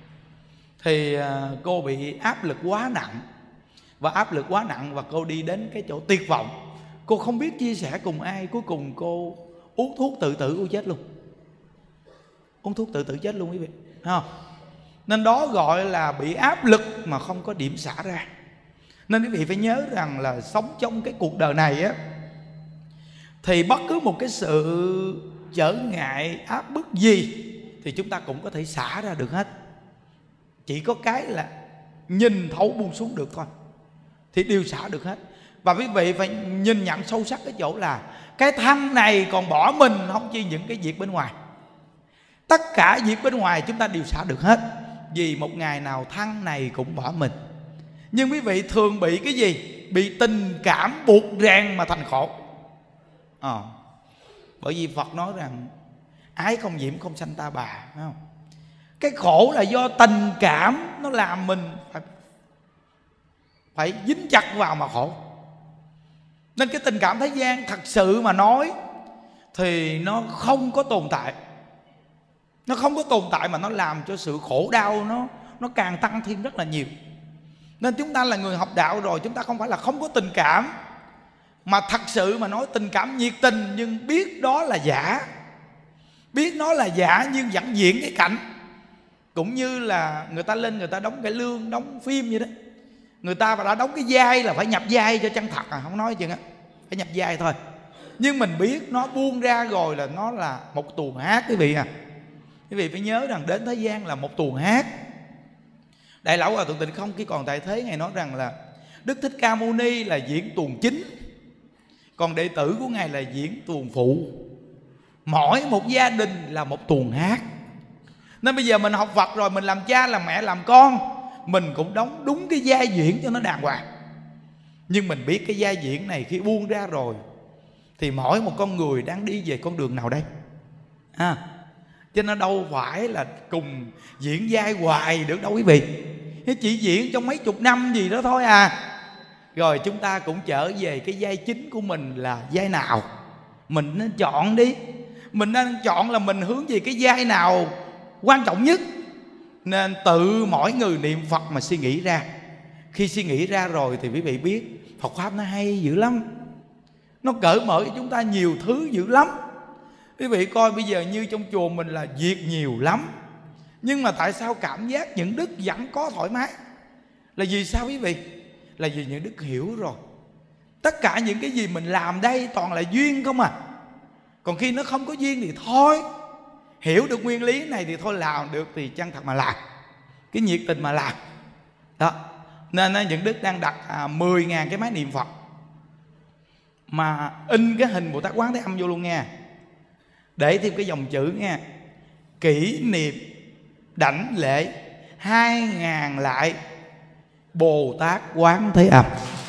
Thì cô bị áp lực quá nặng. Và áp lực quá nặng và cô đi đến cái chỗ tuyệt vọng. Cô không biết chia sẻ cùng ai. Cuối cùng cô uống thuốc tự tử, cô chết luôn. Uống thuốc tự tử chết luôn quý vị, thấy không? Nên đó gọi là bị áp lực mà không có điểm xả ra. Nên quý vị phải nhớ rằng là sống trong cái cuộc đời này á, thì bất cứ một cái sự trở ngại áp bức gì thì chúng ta cũng có thể xả ra được hết. Chỉ có cái là nhìn thấu buông xuống được thôi thì đều xả được hết. Và quý vị phải nhìn nhận sâu sắc cái chỗ là cái thân này còn bỏ mình, không chi những cái việc bên ngoài. Tất cả việc bên ngoài chúng ta đều xả được hết, vì một ngày nào thân này cũng bỏ mình. Nhưng quý vị thường bị cái gì? Bị tình cảm buộc ràng mà thành khổ. Bởi vì Phật nói rằng ái không nhiễm không sanh ta bà, phải không? Cái khổ là do tình cảm nó làm mình phải dính chặt vào mà khổ. Nên cái tình cảm thế gian thật sự mà nói thì nó không có tồn tại. Nó không có tồn tại mà nó làm cho sự khổ đau nó càng tăng thêm rất là nhiều. Nên chúng ta là người học đạo rồi, chúng ta không phải là không có tình cảm, mà thật sự mà nói tình cảm nhiệt tình, nhưng biết đó là giả. Biết nó là giả nhưng vẫn diễn cái cảnh. Cũng như là người ta lên người ta đóng cải lương, đóng phim vậy đó. Người ta đã đóng cái vai là phải nhập vai cho chân thật, không nói chừng á, phải nhập vai thôi. Nhưng mình biết nó buông ra rồi là nó là một tuồng hát quý vị à. Quý vị phải nhớ rằng đến thế gian là một tuồng hát. Đại lão Hòa Thượng Tịnh Không khi còn tại thế, Ngài nói rằng là Đức Thích Ca Mâu Ni là diễn tuồng chính, còn đệ tử của Ngài là diễn tuồng phụ. Mỗi một gia đình là một tuồng hát. Nên bây giờ mình học Phật rồi, mình làm cha, làm mẹ, làm con, mình cũng đóng đúng cái vai diễn cho nó đàng hoàng. Nhưng mình biết cái vai diễn này khi buông ra rồi thì mỗi một con người đang đi về con đường nào đây? Chứ nó đâu phải là cùng diễn vai hoài được đâu quý vị. Chỉ diễn trong mấy chục năm gì đó thôi à. Rồi chúng ta cũng trở về cái vai chính của mình là vai nào. Mình nên chọn đi. Mình nên chọn là mình hướng về cái vai nào quan trọng nhất. Nên tự mỗi người niệm Phật mà suy nghĩ ra. Khi suy nghĩ ra rồi thì quý vị biết Phật Pháp nó hay dữ lắm. Nó cởi mở cho chúng ta nhiều thứ dữ lắm. Quý vị coi bây giờ như trong chùa mình là việc nhiều lắm, nhưng mà tại sao cảm giác những đức vẫn có thoải mái? Là vì sao quý vị? Là vì những đức hiểu rồi. Tất cả những cái gì mình làm đây toàn là duyên không à. Còn khi nó không có duyên thì thôi. Hiểu được nguyên lý này thì thôi, làm được thì chân thật mà làm, cái nhiệt tình mà làm đó. Nên những đức đang đặt 10.000 cái máy niệm Phật, mà in cái hình Bồ Tát Quán Thế Âm vô luôn nha, để thêm cái dòng chữ nha: kỷ niệm đảnh lễ 2.000 lại Bồ Tát Quán Thế Âm.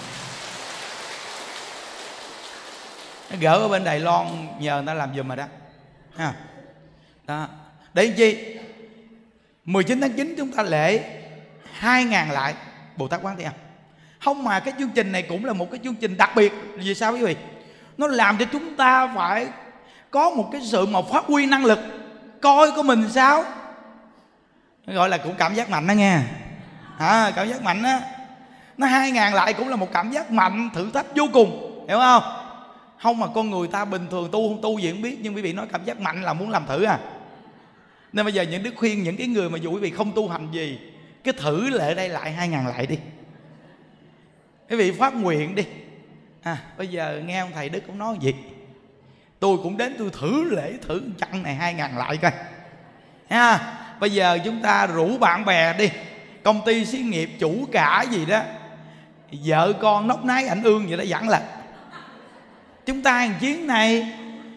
Nó gỡ ở bên Đài Loan, nhờ người ta làm giùm rồi đó đó. Để làm chi? 19 tháng 9 chúng ta lễ 2.000 lại Bồ Tát Quán Thế Âm. Không, mà cái chương trình này cũng là một cái chương trình đặc biệt. Vì sao quý vị? Nó làm cho chúng ta phải có một cái sự mà phát huy năng lực coi của mình sao. Gọi là cũng cảm giác mạnh đó nghe. Cảm giác mạnh á. Nó 2.000 lại cũng là một cảm giác mạnh, thử thách vô cùng, hiểu không? Không mà con người ta bình thường tu không tu gì không biết, nhưng quý vị nói cảm giác mạnh là muốn làm thử à. Nên bây giờ những đức khuyên những cái người mà dù quý vị không tu hành gì, cái thử lễ đây lại 2.000 lại đi. Quý vị phát nguyện đi. Bây giờ nghe ông thầy Đức cũng nói gì, tôi cũng đến tôi thử lễ thử chặng này 2.000 lại coi ha. Bây giờ chúng ta rủ bạn bè đi, công ty xí nghiệp chủ cả gì đó, vợ con nóc nái ảnh ương vậy đó, dẫn là chúng ta hàng chuyến này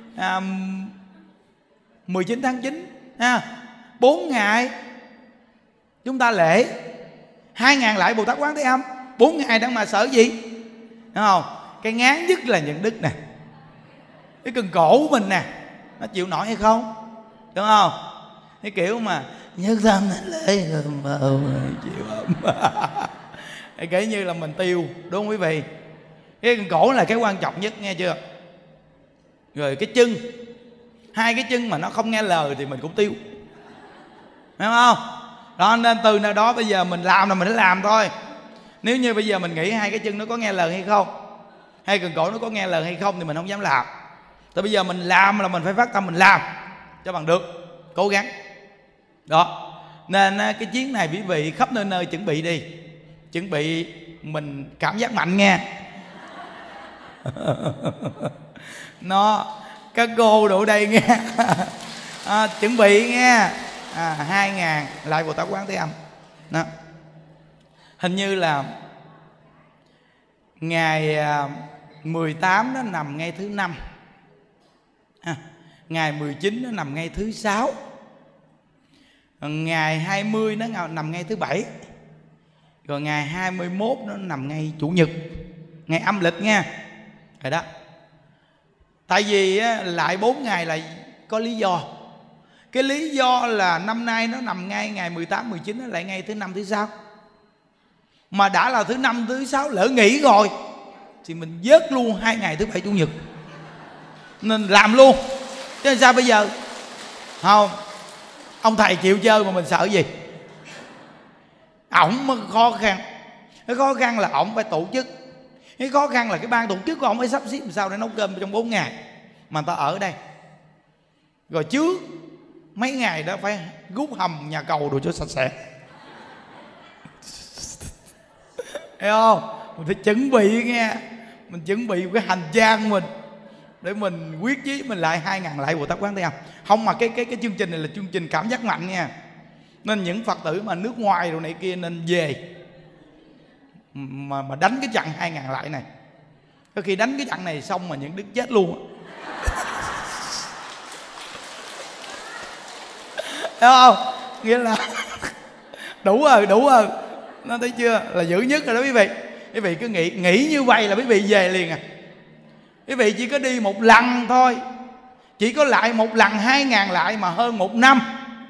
19 tháng 9 4 ngày chúng ta lễ 2.000 lại Bồ Tát Quán Thế Âm. 4 ngày đang mà sợ gì, đúng không? Cái ngán nhất là những đức nè, cái cần cổ của mình nè, nó chịu nổi hay không, đúng không? Cái kiểu mà nhất tâm lễ chịu không? Kể như là mình tiêu, đúng không quý vị? Cái cần cổ là cái quan trọng nhất, nghe chưa? Rồi cái chân, hai cái chân mà nó không nghe lời thì mình cũng tiêu, hiểu không? Đó, nên từ nào đó bây giờ mình làm là mình phải làm thôi. Nếu như bây giờ mình nghĩ hai cái chân nó có nghe lời hay không, hay cần cổ nó có nghe lời hay không, thì mình không dám làm. Thì bây giờ mình làm là mình phải phát tâm mình làm cho bằng được, cố gắng đó. Nên cái chuyến này quý vị khắp nơi nơi chuẩn bị đi, chuẩn bị mình cảm giác mạnh nghe. Nó các cô đủ đây nghe. Chuẩn bị nghe. 2.000 lại Bồ Tát Quán Thế Âm đó. Hình như là ngày 18 nó nằm ngay thứ 5, ngày 19 nó nằm ngay thứ 6, ngày 20 nó nằm ngay thứ 7, rồi ngày 21 nó nằm ngay Chủ nhật, ngày âm lịch nha. Rồi đó. Tại vì lại 4 ngày là có lý do. Cái lý do là năm nay nó nằm ngay ngày 18, 19, nó lại ngay thứ 5, thứ 6. Mà đã là thứ 5, thứ 6 lỡ nghỉ rồi thì mình vớt luôn 2 ngày thứ 7, Chủ nhật, nên làm luôn. Chứ sao bây giờ? Không. Ông thầy chịu chơi mà mình sợ gì? Ổng mới khó khăn. Cái khó khăn là ổng phải tổ chức. Cái khó khăn là cái ban tổ chức của ổng phải sắp xếp làm sao để nấu cơm trong 4 ngày mà người ta ở đây. Rồi trước mấy ngày đó phải rút hầm nhà cầu đồ cho sạch sẽ. Thấy không? Mình phải chuẩn bị nghe. Mình chuẩn bị cái hành trang mình để mình quyết chí mình lại 2.000 lại Bồ Tát Quán Thế Âm. Không mà cái chương trình này là chương trình cảm giác mạnh nha. Nên những Phật tử mà nước ngoài rồi này kia nên về mà đánh cái trận 2.000 lại này. Có khi đánh cái trận này xong mà những Đức chết luôn. Thấy không? Nghĩa là đủ rồi. Nó thấy chưa? Là dữ nhất rồi đó quý vị. Quý vị cứ nghĩ như vậy là quý vị về liền à. Quý vị chỉ có đi một lần thôi, chỉ có lại một lần 2.000 lại mà hơn 1 năm.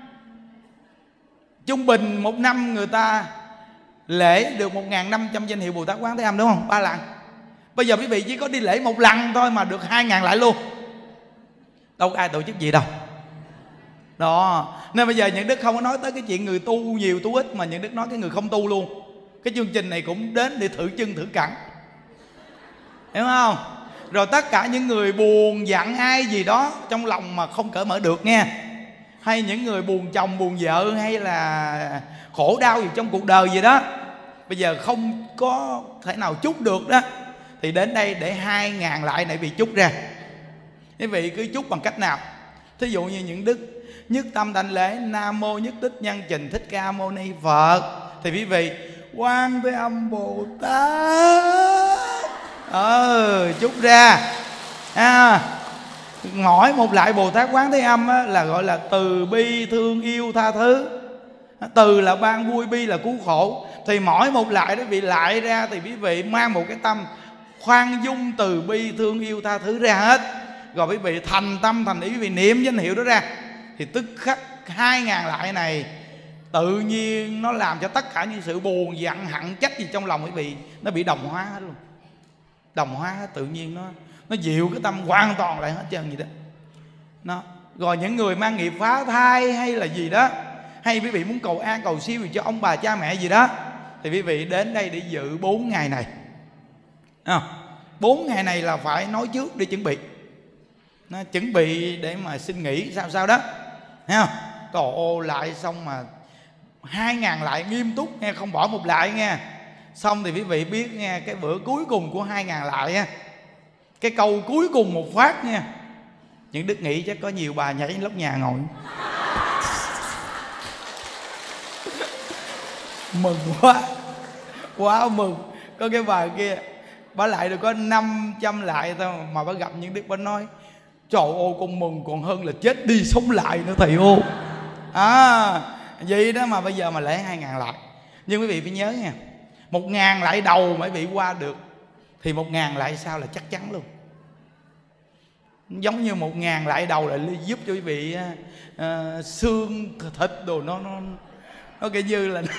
Trung bình 1 năm người ta lễ được 1.500 danh hiệu Bồ Tát Quán Thế Âm, đúng không? 3 lần. Bây giờ quý vị chỉ có đi lễ một lần thôi mà được 2.000 lại luôn. Đâu có ai tổ chức gì đâu. Đó. Nên bây giờ những Đức không có nói tới cái chuyện người tu nhiều tu ít, mà những Đức nói cái người không tu luôn. Cái chương trình này cũng đến để thử chân thử cẳng, hiểu không? Rồi tất cả những người buồn giận ai gì đó trong lòng mà không cởi mở được nghe, hay những người buồn chồng buồn vợ hay là khổ đau gì trong cuộc đời gì đó, bây giờ không có thể nào chúc được đó, thì đến đây để 2.000 lại này bị chúc ra. Quý vị cứ chúc bằng cách nào? Thí dụ như những Đức nhất tâm đảnh lễ Nam Mô Nhất Tích Nhân Trình Thích Ca Mâu Ni Phật, thì quý vị Quan Thế Âm Bồ Tát chúc ra. Mỗi một lại Bồ Tát Quán Thế Âm là gọi là từ bi thương yêu tha thứ. Từ là ban vui, bi là cứu khổ. Thì mỗi một lại đó bị lại ra thì quý vị mang một cái tâm khoan dung từ bi thương yêu tha thứ ra hết. Rồi quý vị thành tâm thành ý quý vị niệm danh hiệu đó ra, thì tức khắc 2.000 lại này tự nhiên nó làm cho tất cả những sự buồn giận hận trách gì trong lòng quý vị nó bị đồng hóa hết luôn. Đồng hóa hết, tự nhiên nó dịu cái tâm hoàn toàn lại hết trơn vậy đó. Rồi những người mang nghiệp phá thai hay là gì đó, hay quý vị muốn cầu an cầu siêu cho ông bà cha mẹ gì đó, thì quý vị đến đây để dự 4 ngày này. 4 ngày này là phải nói trước để chuẩn bị. Nó chuẩn bị để mà xin nghỉ sao đó, thấy không? Trời ơi, lại xong mà 2.000 lại nghiêm túc nghe, không bỏ một lại nghe. Xong thì quý vị biết nghe, cái bữa cuối cùng của 2.000 lại nha, cái câu cuối cùng một phát nha, những Đức nghĩ chắc có nhiều bà nhảy lóc nhà ngồi. Mừng quá mừng. Có cái bà kia, bà lại được có 500 lại thôi, mà bà gặp những Đức bà nói trời ơi con mừng còn hơn là chết đi sống lại nữa thầy ô. Vậy đó mà bây giờ mà lễ 2.000 lại. Nhưng quý vị phải nhớ nha, 1.000 lại đầu mà quý vị qua được thì 1.000 lại sau là chắc chắn luôn. Giống như 1.000 lại đầu là giúp cho quý vị xương thịt đồ nó kiểu như là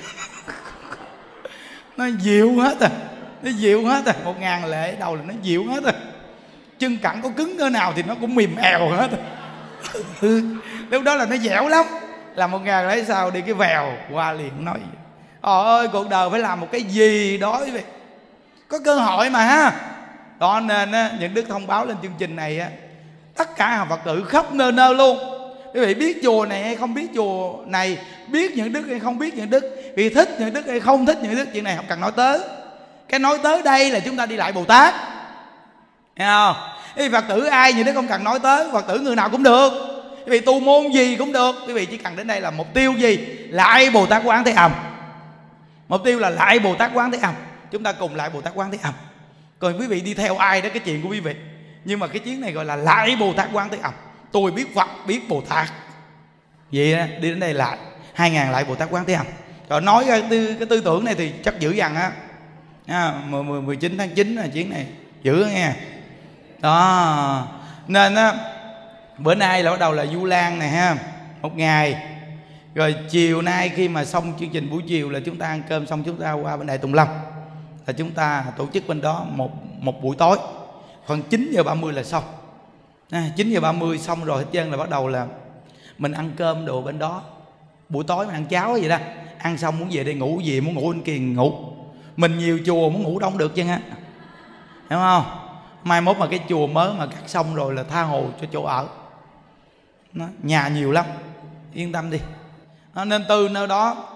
nó dịu hết à. Nó dịu hết à. 1.000 lễ đầu là nó dịu hết à. Chân cẳng có cứng cỡ nào thì nó cũng mềm èo hết à. Lúc đó là nó dẻo lắm. Làm 1.000 lễ sau đi cái vèo qua liền nói ơi cuộc đời phải làm một cái gì đó quý vị, có cơ hội mà ha. Đó nên những Đức thông báo lên chương trình này tất cả Phật tử khắp nơi nơi luôn. Quý vị biết chùa này hay không biết chùa này, biết những Đức hay không biết những Đức, vì thích những Đức hay không thích những Đức, chuyện này không cần nói tới. Cái nói tới đây là chúng ta đi lại Bồ Tát, thấy không? Quý vị Phật tử ai những Đức không cần nói tới, Phật tử người nào cũng được, quý vị tu môn gì cũng được. Quý vị chỉ cần đến đây là mục tiêu gì? Lại Bồ Tát Quán Thế Âm. Mục tiêu là lại Bồ Tát Quán Thế Âm. Chúng ta cùng lại Bồ Tát Quán Thế Âm. Còn quý vị đi theo ai đó cái chuyện của quý vị, nhưng mà cái chuyến này gọi là lại Bồ Tát Quán Thế Âm. Tôi biết Phật biết Bồ Tát, vậy đó, đi đến đây lại 2.000 lại Bồ Tát Quán Thế Âm. Rồi nói cái tư tưởng này thì chắc dữ dằn á. 19 tháng 9 là chuyến này dữ nghe. Đó nên bữa nay là bắt đầu là Vu Lan này ha, 1 ngày. Rồi chiều nay khi mà xong chương trình buổi chiều là chúng ta ăn cơm xong, chúng ta qua bên Đại Tùng Lâm là chúng ta tổ chức bên đó một buổi tối, khoảng 9:30 là xong. 9:30 xong rồi hết trơn là bắt đầu là mình ăn cơm đồ bên đó. buổi tối mình ăn cháo vậy đó, ăn xong muốn về đây ngủ, về muốn ngủ bên kia ngủ. Mình nhiều chùa muốn ngủ đâu không được chứ ha, hiểu không? Mai mốt mà cái chùa mới mà cắt xong rồi là tha hồ cho chỗ ở. Nhà nhiều lắm, yên tâm đi. Nên từ nơi đó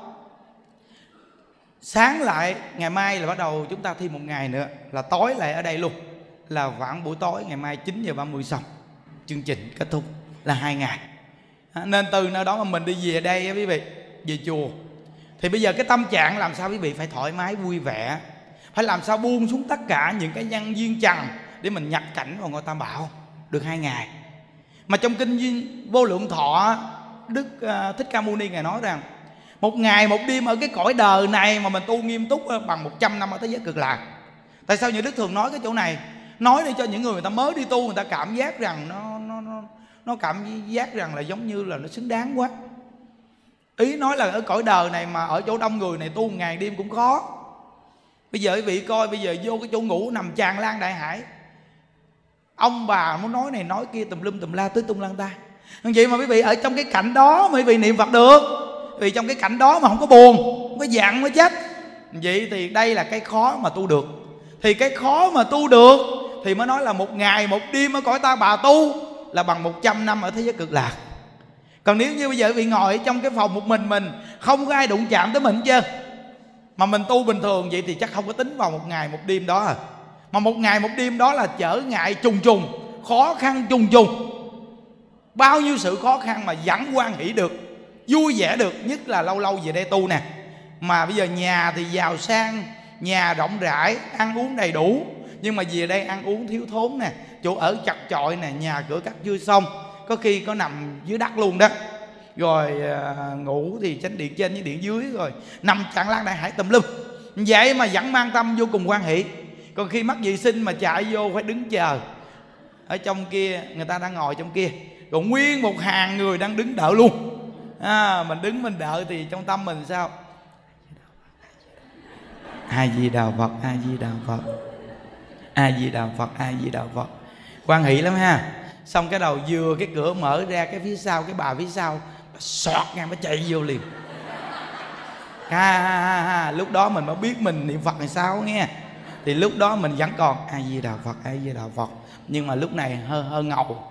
sáng lại ngày mai là bắt đầu chúng ta thêm một ngày nữa, là tối lại ở đây luôn, là khoảng buổi tối ngày mai 9:30 xong, chương trình kết thúc là 2 ngày. Nên từ nơi đó mà mình đi về đây quý vị, về chùa, thì bây giờ cái tâm trạng làm sao quý vị phải thoải mái vui vẻ, phải làm sao buông xuống tất cả những cái nhân duyên trần để mình nhập cảnh vào ngôi Tam Bảo được 2 ngày. Mà trong kinh Vô Lượng Thọ, Đức Thích Ca Mâu Ni ngài nói rằng 1 ngày 1 đêm ở cái cõi đời này mà mình tu nghiêm túc bằng 100 năm ở thế giới Cực Lạc. Tại sao những Đức thường nói cái chỗ này, nói để cho những người ta mới đi tu, người ta cảm giác rằng nó cảm giác rằng là giống như là nó xứng đáng quá. Ý nói là ở cõi đời này mà ở chỗ đông người này tu 1 ngày đêm cũng khó. Bây giờ quý vị coi, bây giờ vô cái chỗ ngủ nằm tràn lan đại hải, ông bà muốn nói này nói kia tùm lum tùm la tứ tung lăng ta. Vậy mà quý vị ở trong cái cảnh đó mà quý vị niệm Phật được, vì trong cái cảnh đó mà không có buồn, không có giận, không có chết. Vậy thì đây là cái khó mà tu được. Thì cái khó mà tu được thì mới nói là 1 ngày 1 đêm ở cõi Ta Bà tu là bằng 100 năm ở thế giới Cực Lạc. Còn nếu như bây giờ quý vị ngồi trong cái phòng một mình không có ai đụng chạm tới mình chứ, mà mình tu bình thường vậy thì chắc không có tính vào 1 ngày 1 đêm đó à. Mà 1 ngày 1 đêm đó là trở ngại trùng trùng, khó khăn trùng trùng, bao nhiêu sự khó khăn mà vẫn hoan hỷ được, vui vẻ được. Nhất là lâu lâu về đây tu nè, mà bây giờ nhà thì giàu sang, nhà rộng rãi, ăn uống đầy đủ, nhưng mà về đây ăn uống thiếu thốn nè, chỗ ở chật chội nè, nhà cửa cắt chưa xong, có khi có nằm dưới đất luôn đó. Rồi ngủ thì tránh điện trên với điện dưới, rồi nằm tràn lan đại hải tùm lum. Vậy mà vẫn mang tâm vô cùng hoan hỷ. Còn khi mắc vệ sinh mà chạy vô phải đứng chờ ở trong kia, người ta đang ngồi trong kia, còn nguyên một hàng người đang đứng đợi luôn. Mình đứng mình đợi thì trong tâm mình sao? A Di Đà Phật, A Di Đà Phật, A Di Đà Phật, A Di Đà Phật. Hoan hỷ lắm ha. Xong cái đầu vừa cái cửa mở ra, cái phía sau, cái bà phía sau sọt ngang, mới chạy vô liền. Lúc đó mình mới biết mình niệm Phật làm sao nghe. Thì lúc đó mình vẫn còn A Di Đà Phật, A Di Đà Phật, nhưng mà lúc này hơi ngầu.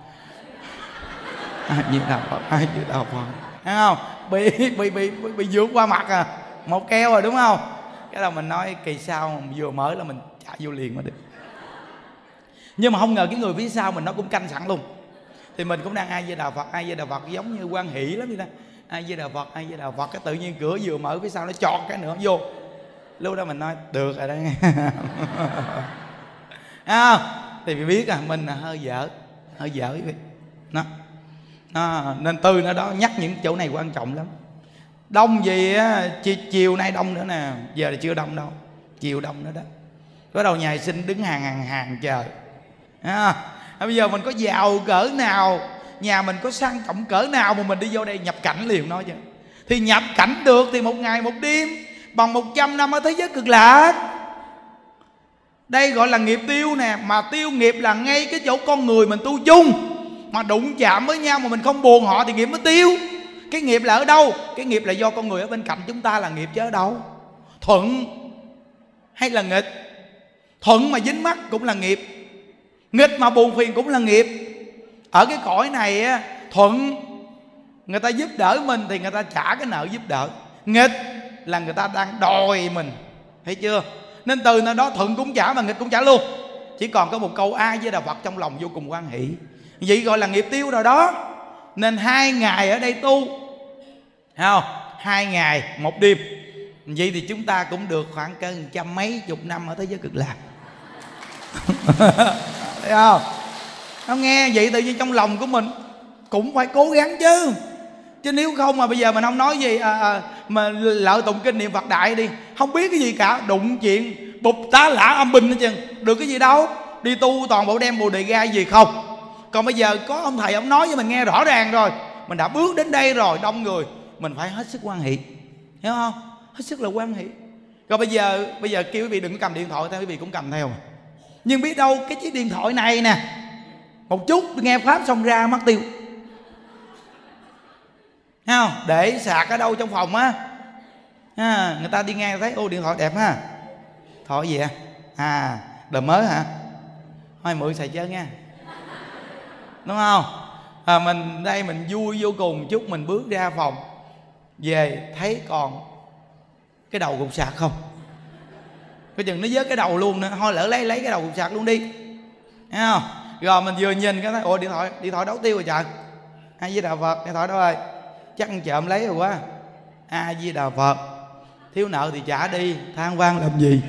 A Di Đà Phật, A Di Đà Phật, thấy không? Bị vượt qua mặt à, một keo rồi đúng không? Cái đầu mình nói kỳ sau vừa mở là mình chạy vô liền mà được. Nhưng mà không ngờ cái người phía sau mình nó cũng canh sẵn luôn. Thì mình cũng đang A Di Đà Phật, A Di Đà Phật, giống như hoan hỷ lắm vậy đó. A Di Đà Phật, A Di Đà Phật, cái tự nhiên cửa vừa mở phía sau nó chọt cái nữa vô. Lúc đó mình nói được rồi đó nghe. Thì mình biết mình hơi dở quý vị. Nên từ nó đó nhắc những chỗ này quan trọng lắm. Đông gì á, chiều nay đông nữa nè, giờ là chưa đông đâu, chiều đông nữa đó. Bắt đầu nhà sinh đứng hàng chờ. Bây giờ mình có giàu cỡ nào, nhà mình có sang trọng cỡ nào mà mình đi vô đây nhập cảnh liền nói chứ. Thì nhập cảnh được thì 1 ngày 1 đêm bằng 100 năm ở thế giới Cực Lạc. Đây gọi là nghiệp tiêu nè. Mà tiêu nghiệp là ngay cái chỗ con người mình tu chung, mà đụng chạm với nhau mà mình không buồn họ thì nghiệp mới tiêu. Cái nghiệp là ở đâu? Cái nghiệp là do con người ở bên cạnh chúng ta là nghiệp chứ ở đâu. Thuận hay là nghịch? Thuận mà dính mắc cũng là nghiệp, nghịch mà buồn phiền cũng là nghiệp. Ở cái cõi này á, thuận người ta giúp đỡ mình thì người ta trả cái nợ giúp đỡ, nghịch là người ta đang đòi mình, thấy chưa? Nên từ nơi đó thuận cũng trả mà nghịch cũng trả luôn. Chỉ còn có một câu A Di Đà Phật trong lòng vô cùng hoan hỷ. Vậy gọi là nghiệp tiêu rồi đó. Nên 2 ngày ở đây tu, thấy không? 2 ngày 1 đêm. Vậy thì chúng ta cũng được khoảng cỡ 100 mấy chục năm ở thế giới Cực Lạc. Thấy không? Nó nghe vậy tự nhiên trong lòng của mình cũng phải cố gắng chứ. Chứ nếu không mà bây giờ mình không nói gì mà lợi tụng kinh niệm Phật đại đi, không biết cái gì cả, đụng chuyện bụp tá lả âm binh hết trơn, được cái gì đâu. Đi tu toàn bộ đem bồ đề gai gì không. Còn bây giờ có ông thầy ông nói với mình nghe rõ ràng rồi, mình đã bước đến đây rồi, đông người, mình phải hết sức hoan hỷ, hiểu không? Hết sức là hoan hỷ. Còn bây giờ kêu quý vị đừng cầm điện thoại theo, quý vị cũng cầm theo mà. Nhưng biết đâu cái chiếc điện thoại này nè, một chút nghe pháp xong ra mất tiêu. Thấy không? Để sạc ở đâu trong phòng á, người ta đi ngang thấy ô điện thoại đẹp ha, thoại gì à? Đời mới hả? Thôi mượn xài chơi nha, đúng không? Mình đây mình vui vô cùng, chút mình bước ra phòng về thấy còn cái đầu cục sạc không, coi chừng nó vớt cái đầu luôn nữa, thôi lỡ lấy cái đầu cục sạc luôn đi, thấy không? Rồi mình vừa nhìn cái thấy ủa điện thoại đâu tiêu rồi trời, A Di Đà Phật, điện thoại đâu rồi? Chắc ăn trộm lấy rồi quá. A Di Đà Phật, thiếu nợ thì trả đi, than vang làm gì?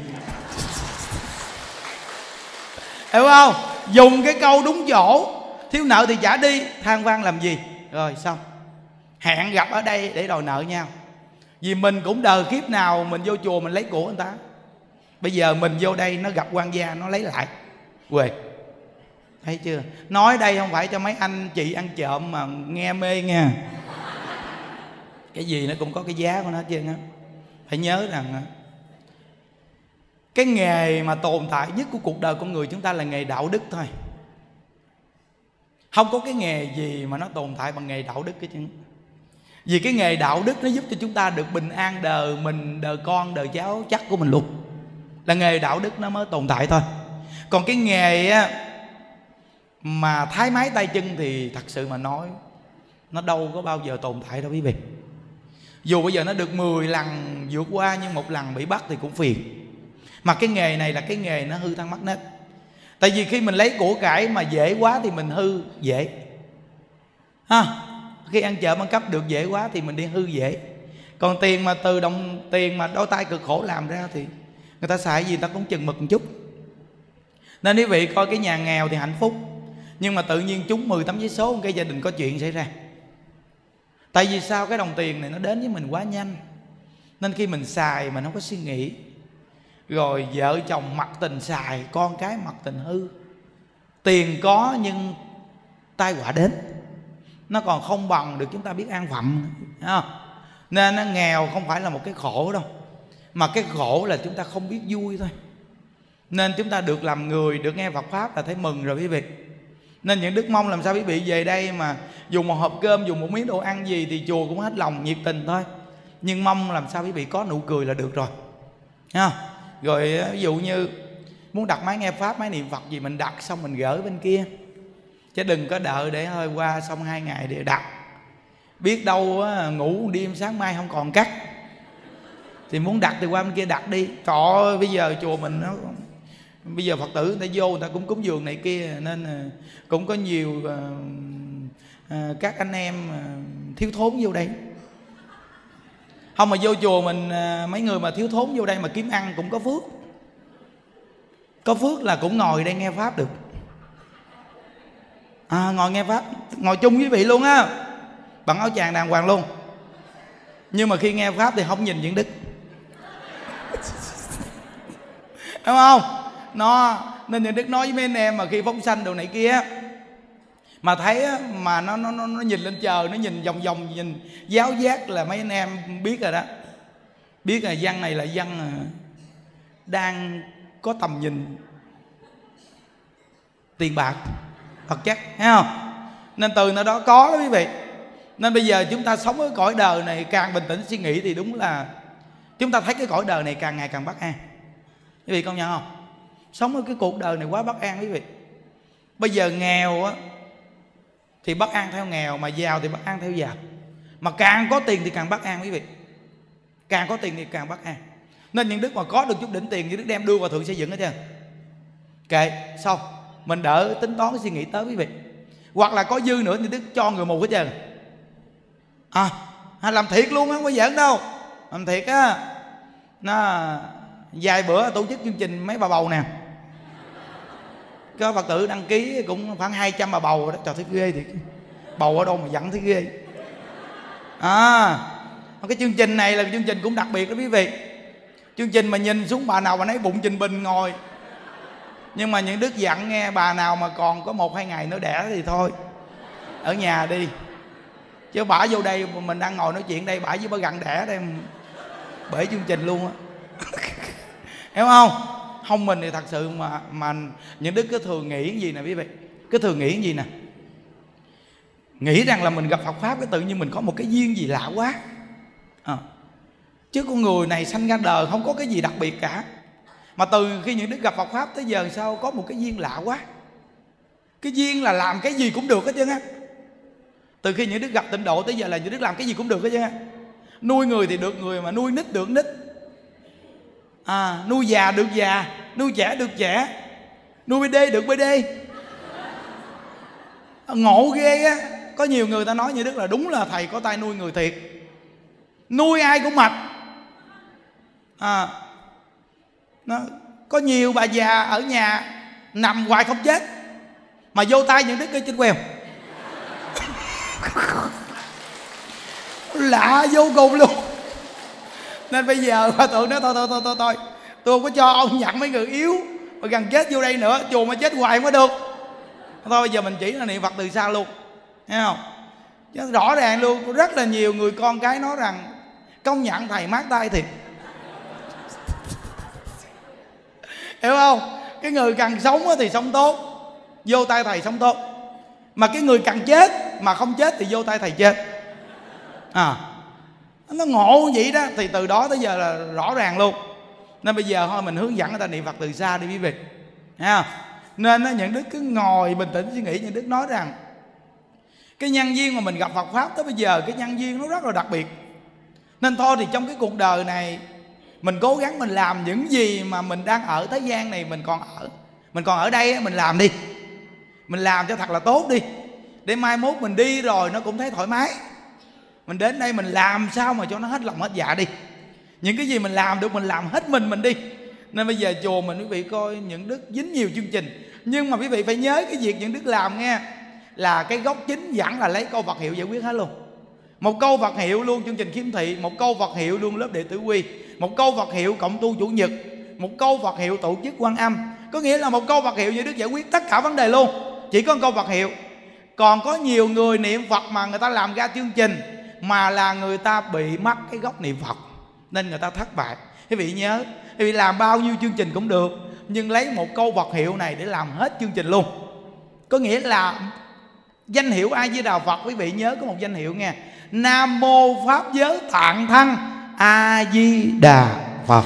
Hiểu không? Dùng cái câu đúng chỗ, thiếu nợ thì trả đi, than vang làm gì? Rồi xong, hẹn gặp ở đây để đòi nợ nhau. Vì mình cũng đời kiếp nào mình vô chùa mình lấy của người ta, bây giờ mình vô đây nó gặp quan gia nó lấy lại quê. Thấy chưa? Nói đây không phải cho mấy anh chị ăn trộm mà nghe mê nha. Cái gì nó cũng có cái giá của nó hết trơn á. Phải nhớ rằng cái nghề mà tồn tại nhất của cuộc đời con người chúng ta là nghề đạo đức thôi. Không có cái nghề gì mà nó tồn tại bằng nghề đạo đức cái chứ. Vì cái nghề đạo đức nó giúp cho chúng ta được bình an đời mình, đời con, đời cháu chắc của mình luôn. Là nghề đạo đức nó mới tồn tại thôi. Còn cái nghề á, mà thái mái tay chân thì thật sự mà nói nó đâu có bao giờ tồn tại đâu quý vị. Dù bây giờ nó được 10 lần vượt qua, nhưng một lần bị bắt thì cũng phiền. Mà cái nghề này là cái nghề nó hư thăng mắc nết. Tại vì khi mình lấy của cải mà dễ quá thì mình hư dễ Khi ăn trộm ăn cắp được dễ quá thì mình đi hư dễ. Còn tiền mà từ đồng tiền mà đôi tay cực khổ làm ra thì người ta xài gì người ta cũng chừng mực một chút. Nên quý vị coi cái nhà nghèo thì hạnh phúc, nhưng mà tự nhiên trúng 10 tấm vé số, cái gia đình có chuyện xảy ra. Tại vì sao? Cái đồng tiền này nó đến với mình quá nhanh, nên khi mình xài mình không có suy nghĩ. Rồi vợ chồng mặc tình xài, con cái mặc tình hư. Tiền có nhưng tai họa đến, nó còn không bằng được chúng ta biết an phận. Nên nó nghèo không phải là một cái khổ đâu, mà cái khổ là chúng ta không biết vui thôi. Nên chúng ta được làm người, được nghe Phật Pháp là thấy mừng rồi quý vị. Nên những đức mong làm sao quý vị về đây mà dùng một hộp cơm, dùng một miếng đồ ăn gì thì chùa cũng hết lòng nhiệt tình thôi. Nhưng mong làm sao quý vị có nụ cười là được rồi. Rồi ví dụ như muốn đặt máy nghe Pháp, máy niệm Phật gì mình đặt xong mình gửi bên kia, chứ đừng có đợi để hơi qua xong 2 ngày để đặt. Biết đâu ngủ đêm sáng mai không còn cắt, thì muốn đặt thì qua bên kia đặt đi. Trời ơi, bây giờ chùa mình nó bây giờ Phật tử người ta vô người ta cũng cúng dường này kia, nên cũng có nhiều các anh em thiếu thốn vô đây. Không mà vô chùa mình mấy người mà thiếu thốn vô đây mà kiếm ăn cũng có phước. Có phước là cũng ngồi đây nghe Pháp được. Ngồi nghe Pháp, ngồi chung với vị luôn á, bằng áo chàng đàng hoàng luôn. Nhưng mà khi nghe Pháp thì không nhìn những đức. Đúng không? Nên những đức nói với mấy anh em mà khi phóng sanh đồ này kia mà thấy mà nó nhìn lên trời, nó nhìn vòng vòng, nhìn giáo giác là mấy anh em biết rồi đó. Biết là văn này là văn đang có tầm nhìn tiền bạc thật chắc, thấy không? Nên từ nơi đó có đó quý vị. Nên bây giờ chúng ta sống ở cõi đời này càng bình tĩnh suy nghĩ thì đúng là chúng ta thấy cái cõi đời này càng ngày càng bất an. Quý vị công nhận không? Sống ở cái cuộc đời này quá bất an quý vị. Bây giờ nghèo á thì bất an theo nghèo, mà giàu thì bất an theo giàu. Mà càng có tiền thì càng bất an quý vị. Càng có tiền thì càng bất an. Nên những đức mà có được chút đỉnh tiền, những đức đem đưa vào thượng xây dựng hết trơn. Kệ, xong mình đỡ tính toán suy nghĩ tới quý vị. Hoặc là có dư nữa thì đức cho người mù hết trơn. Làm thiệt luôn á, không có giỡn đâu. Làm thiệt á. Nó vài bữa tổ chức chương trình mấy bà bầu nè, có Phật tử đăng ký cũng khoảng 200 bà bầu đó. Trời, thấy ghê thiệt. Bầu ở đâu mà giận thấy ghê. Cái chương trình này là chương trình cũng đặc biệt đó quý vị. Chương trình mà nhìn xuống bà nào bà nấy bụng trình bình ngồi. Nhưng mà những đức dặn nghe, bà nào mà còn có 1-2 ngày nữa đẻ thì thôi, ở nhà đi. Chứ bả vô đây mình đang ngồi nói chuyện đây, bả với bà gần đẻ đây, bể chương trình luôn á. Hiểu không? Không mình thì thật sự mà những đức cứ thường nghĩ gì nè quý vị. Cứ thường nghĩ gì nè, nghĩ rằng là mình gặp Phật Pháp cái tự nhiên mình có một cái duyên gì lạ quá. Chứ con người này sanh ra đời không có cái gì đặc biệt cả. Mà từ khi những đức gặp Phật Pháp tới giờ sao có một cái duyên lạ quá. Cái duyên là làm cái gì cũng được hết trơn á. Từ khi những đức gặp Tịnh Độ tới giờ là những đức làm cái gì cũng được hết trơn á. Nuôi người thì được người, mà nuôi nít được nít, nuôi già được già, nuôi trẻ được trẻ, nuôi BD được BD. Ngộ ghê á. Có nhiều người ta nói như đức là đúng là thầy có tay nuôi người thiệt. Nuôi ai cũng mập. Có nhiều bà già ở nhà nằm hoài không chết, mà vô tay những đức cái trên quèo. Lạ vô cùng luôn. Nên bây giờ hòa thượng nói thôi tôi không có cho ông nhận mấy người yếu mà gần chết vô đây nữa, chùa mà chết hoài không có được. Thôi bây giờ mình chỉ là niệm Phật từ xa luôn, thấy không? Chứ rõ ràng luôn, rất là nhiều người con cái nói rằng công nhận thầy mát tay thiệt. Hiểu không? Cái người cần sống thì sống tốt, vô tay thầy sống tốt. Mà cái người cần chết mà không chết thì vô tay thầy chết. Nó ngộ vậy đó. Thì từ đó tới giờ là rõ ràng luôn. Nên bây giờ thôi mình hướng dẫn người ta niệm Phật từ xa đi quý vị, thấy không? Nên những đức cứ ngồi bình tĩnh suy nghĩ. Những đức nói rằng cái nhân duyên mà mình gặp Phật Pháp tới bây giờ, cái nhân duyên nó rất là đặc biệt. Nên thôi thì trong cái cuộc đời này mình cố gắng mình làm những gì mà mình đang ở thế gian này, mình còn ở đây mình làm đi. Mình làm cho thật là tốt đi, để mai mốt mình đi rồi nó cũng thấy thoải mái. Mình đến đây mình làm sao mà cho nó hết lòng hết dạ đi. Những cái gì mình làm được mình làm hết mình đi. Nên bây giờ chùa mình quý vị coi những đức dính nhiều chương trình, nhưng mà quý vị phải nhớ cái việc những đức làm nghe, là cái gốc chính vẫn là lấy câu Phật hiệu giải quyết hết luôn. Một câu Phật hiệu luôn chương trình khiếm thị, một câu Phật hiệu luôn lớp đệ tử quy, một câu Phật hiệu cộng tu chủ nhật, một câu Phật hiệu tổ chức Quan Âm. Có nghĩa là một câu Phật hiệu như đức giải quyết tất cả vấn đề luôn, chỉ có một câu Phật hiệu. Còn có nhiều người niệm Phật mà người ta làm ra chương trình mà là người ta bị mất cái gốc niệm Phật, nên người ta thất bại. Quý vị nhớ, quý vị làm bao nhiêu chương trình cũng được, nhưng lấy một câu Phật hiệu này để làm hết chương trình luôn. Có nghĩa là danh hiệu A Di Đà Phật, quý vị nhớ có một danh hiệu nghe: Nam Mô Pháp Giới Tạng Thân A Di Đà Phật.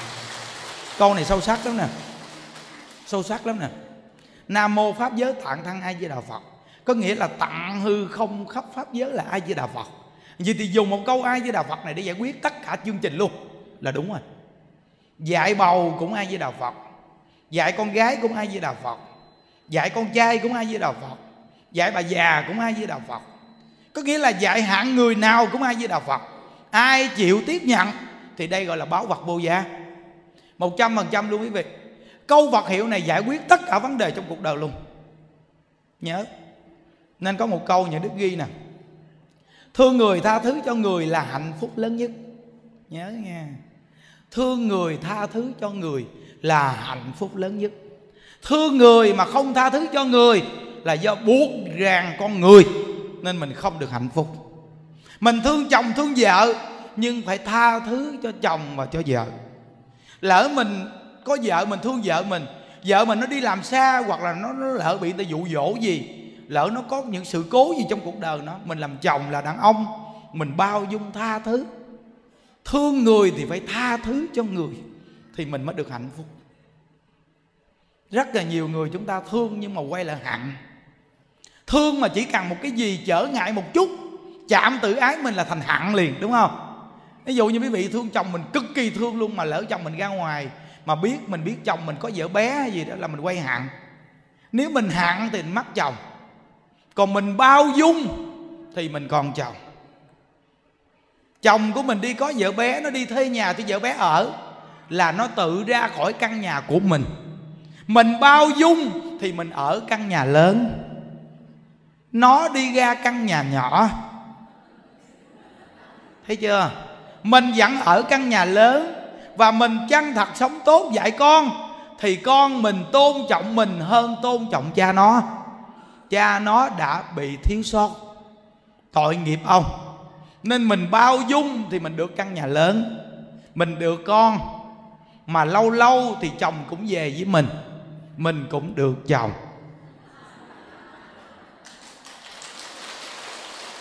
Câu này sâu sắc lắm nè, sâu sắc lắm nè. Nam Mô Pháp Giới Tạng Thân A Di Đà Phật có nghĩa là tặng hư không khắp Pháp giới là A Di Đà Phật. Vì thì dùng một câu A Di Đà Phật này để giải quyết tất cả chương trình luôn là đúng rồi. Dạy bầu cũng A Di Đà Phật, dạy con gái cũng A Di Đà Phật, dạy con trai cũng A Di Đà Phật, dạy bà già cũng A Di Đà Phật. Có nghĩa là dạy hạng người nào cũng A Di Đà Phật. Ai chịu tiếp nhận thì đây gọi là báu vật vô giá, 100% luôn quý vị. Câu Phật hiệu này giải quyết tất cả vấn đề trong cuộc đời luôn, nhớ. Nên có một câu nhà đức ghi nè: thương người tha thứ cho người là hạnh phúc lớn nhất. Nhớ nha, thương người tha thứ cho người là hạnh phúc lớn nhất. Thương người mà không tha thứ cho người là do buộc ràng con người, nên mình không được hạnh phúc. Mình thương chồng thương vợ, nhưng phải tha thứ cho chồng và cho vợ. Lỡ mình có vợ, mình thương vợ mình nó đi làm xa, hoặc là nó lỡ bị người ta dụ dỗ gì, lỡ nó có những sự cố gì trong cuộc đời nó, mình làm chồng là đàn ông, mình bao dung tha thứ. Thương người thì phải tha thứ cho người thì mình mới được hạnh phúc. Rất là nhiều người chúng ta thương nhưng mà quay lại hận. Thương mà chỉ cần một cái gì trở ngại một chút, chạm tự ái mình là thành hận liền, đúng không? Ví dụ như quý vị thương chồng mình cực kỳ thương luôn, mà lỡ chồng mình ra ngoài mà mình biết chồng mình có vợ bé hay gì đó là mình quay hận. Nếu mình hận thì mình mất chồng, còn mình bao dung thì mình còn chồng. Chồng của mình đi có vợ bé, nó đi thuê nhà cho vợ bé ở, là nó tự ra khỏi căn nhà của mình. Mình bao dung thì mình ở căn nhà lớn, nó đi ra căn nhà nhỏ. Thấy chưa? Mình vẫn ở căn nhà lớn và mình chân thật sống tốt dạy con, thì con mình tôn trọng mình hơn tôn trọng cha nó. Cha nó đã bị thiếu sót, tội nghiệp ông. Nên mình bao dung thì mình được căn nhà lớn, mình được con. Mà lâu lâu thì chồng cũng về với mình cũng được chồng.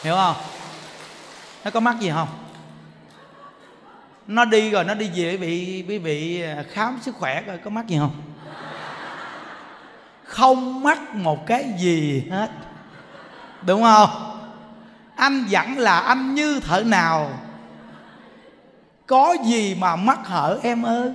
hiểu không? Nó có mắc gì không? Nó đi rồi nó đi về quý vị khám sức khỏe coi có mắc gì không? Không mắc một cái gì hết, đúng không? Anh vẫn là anh như thợ nào, có gì mà mắc hở em ơi.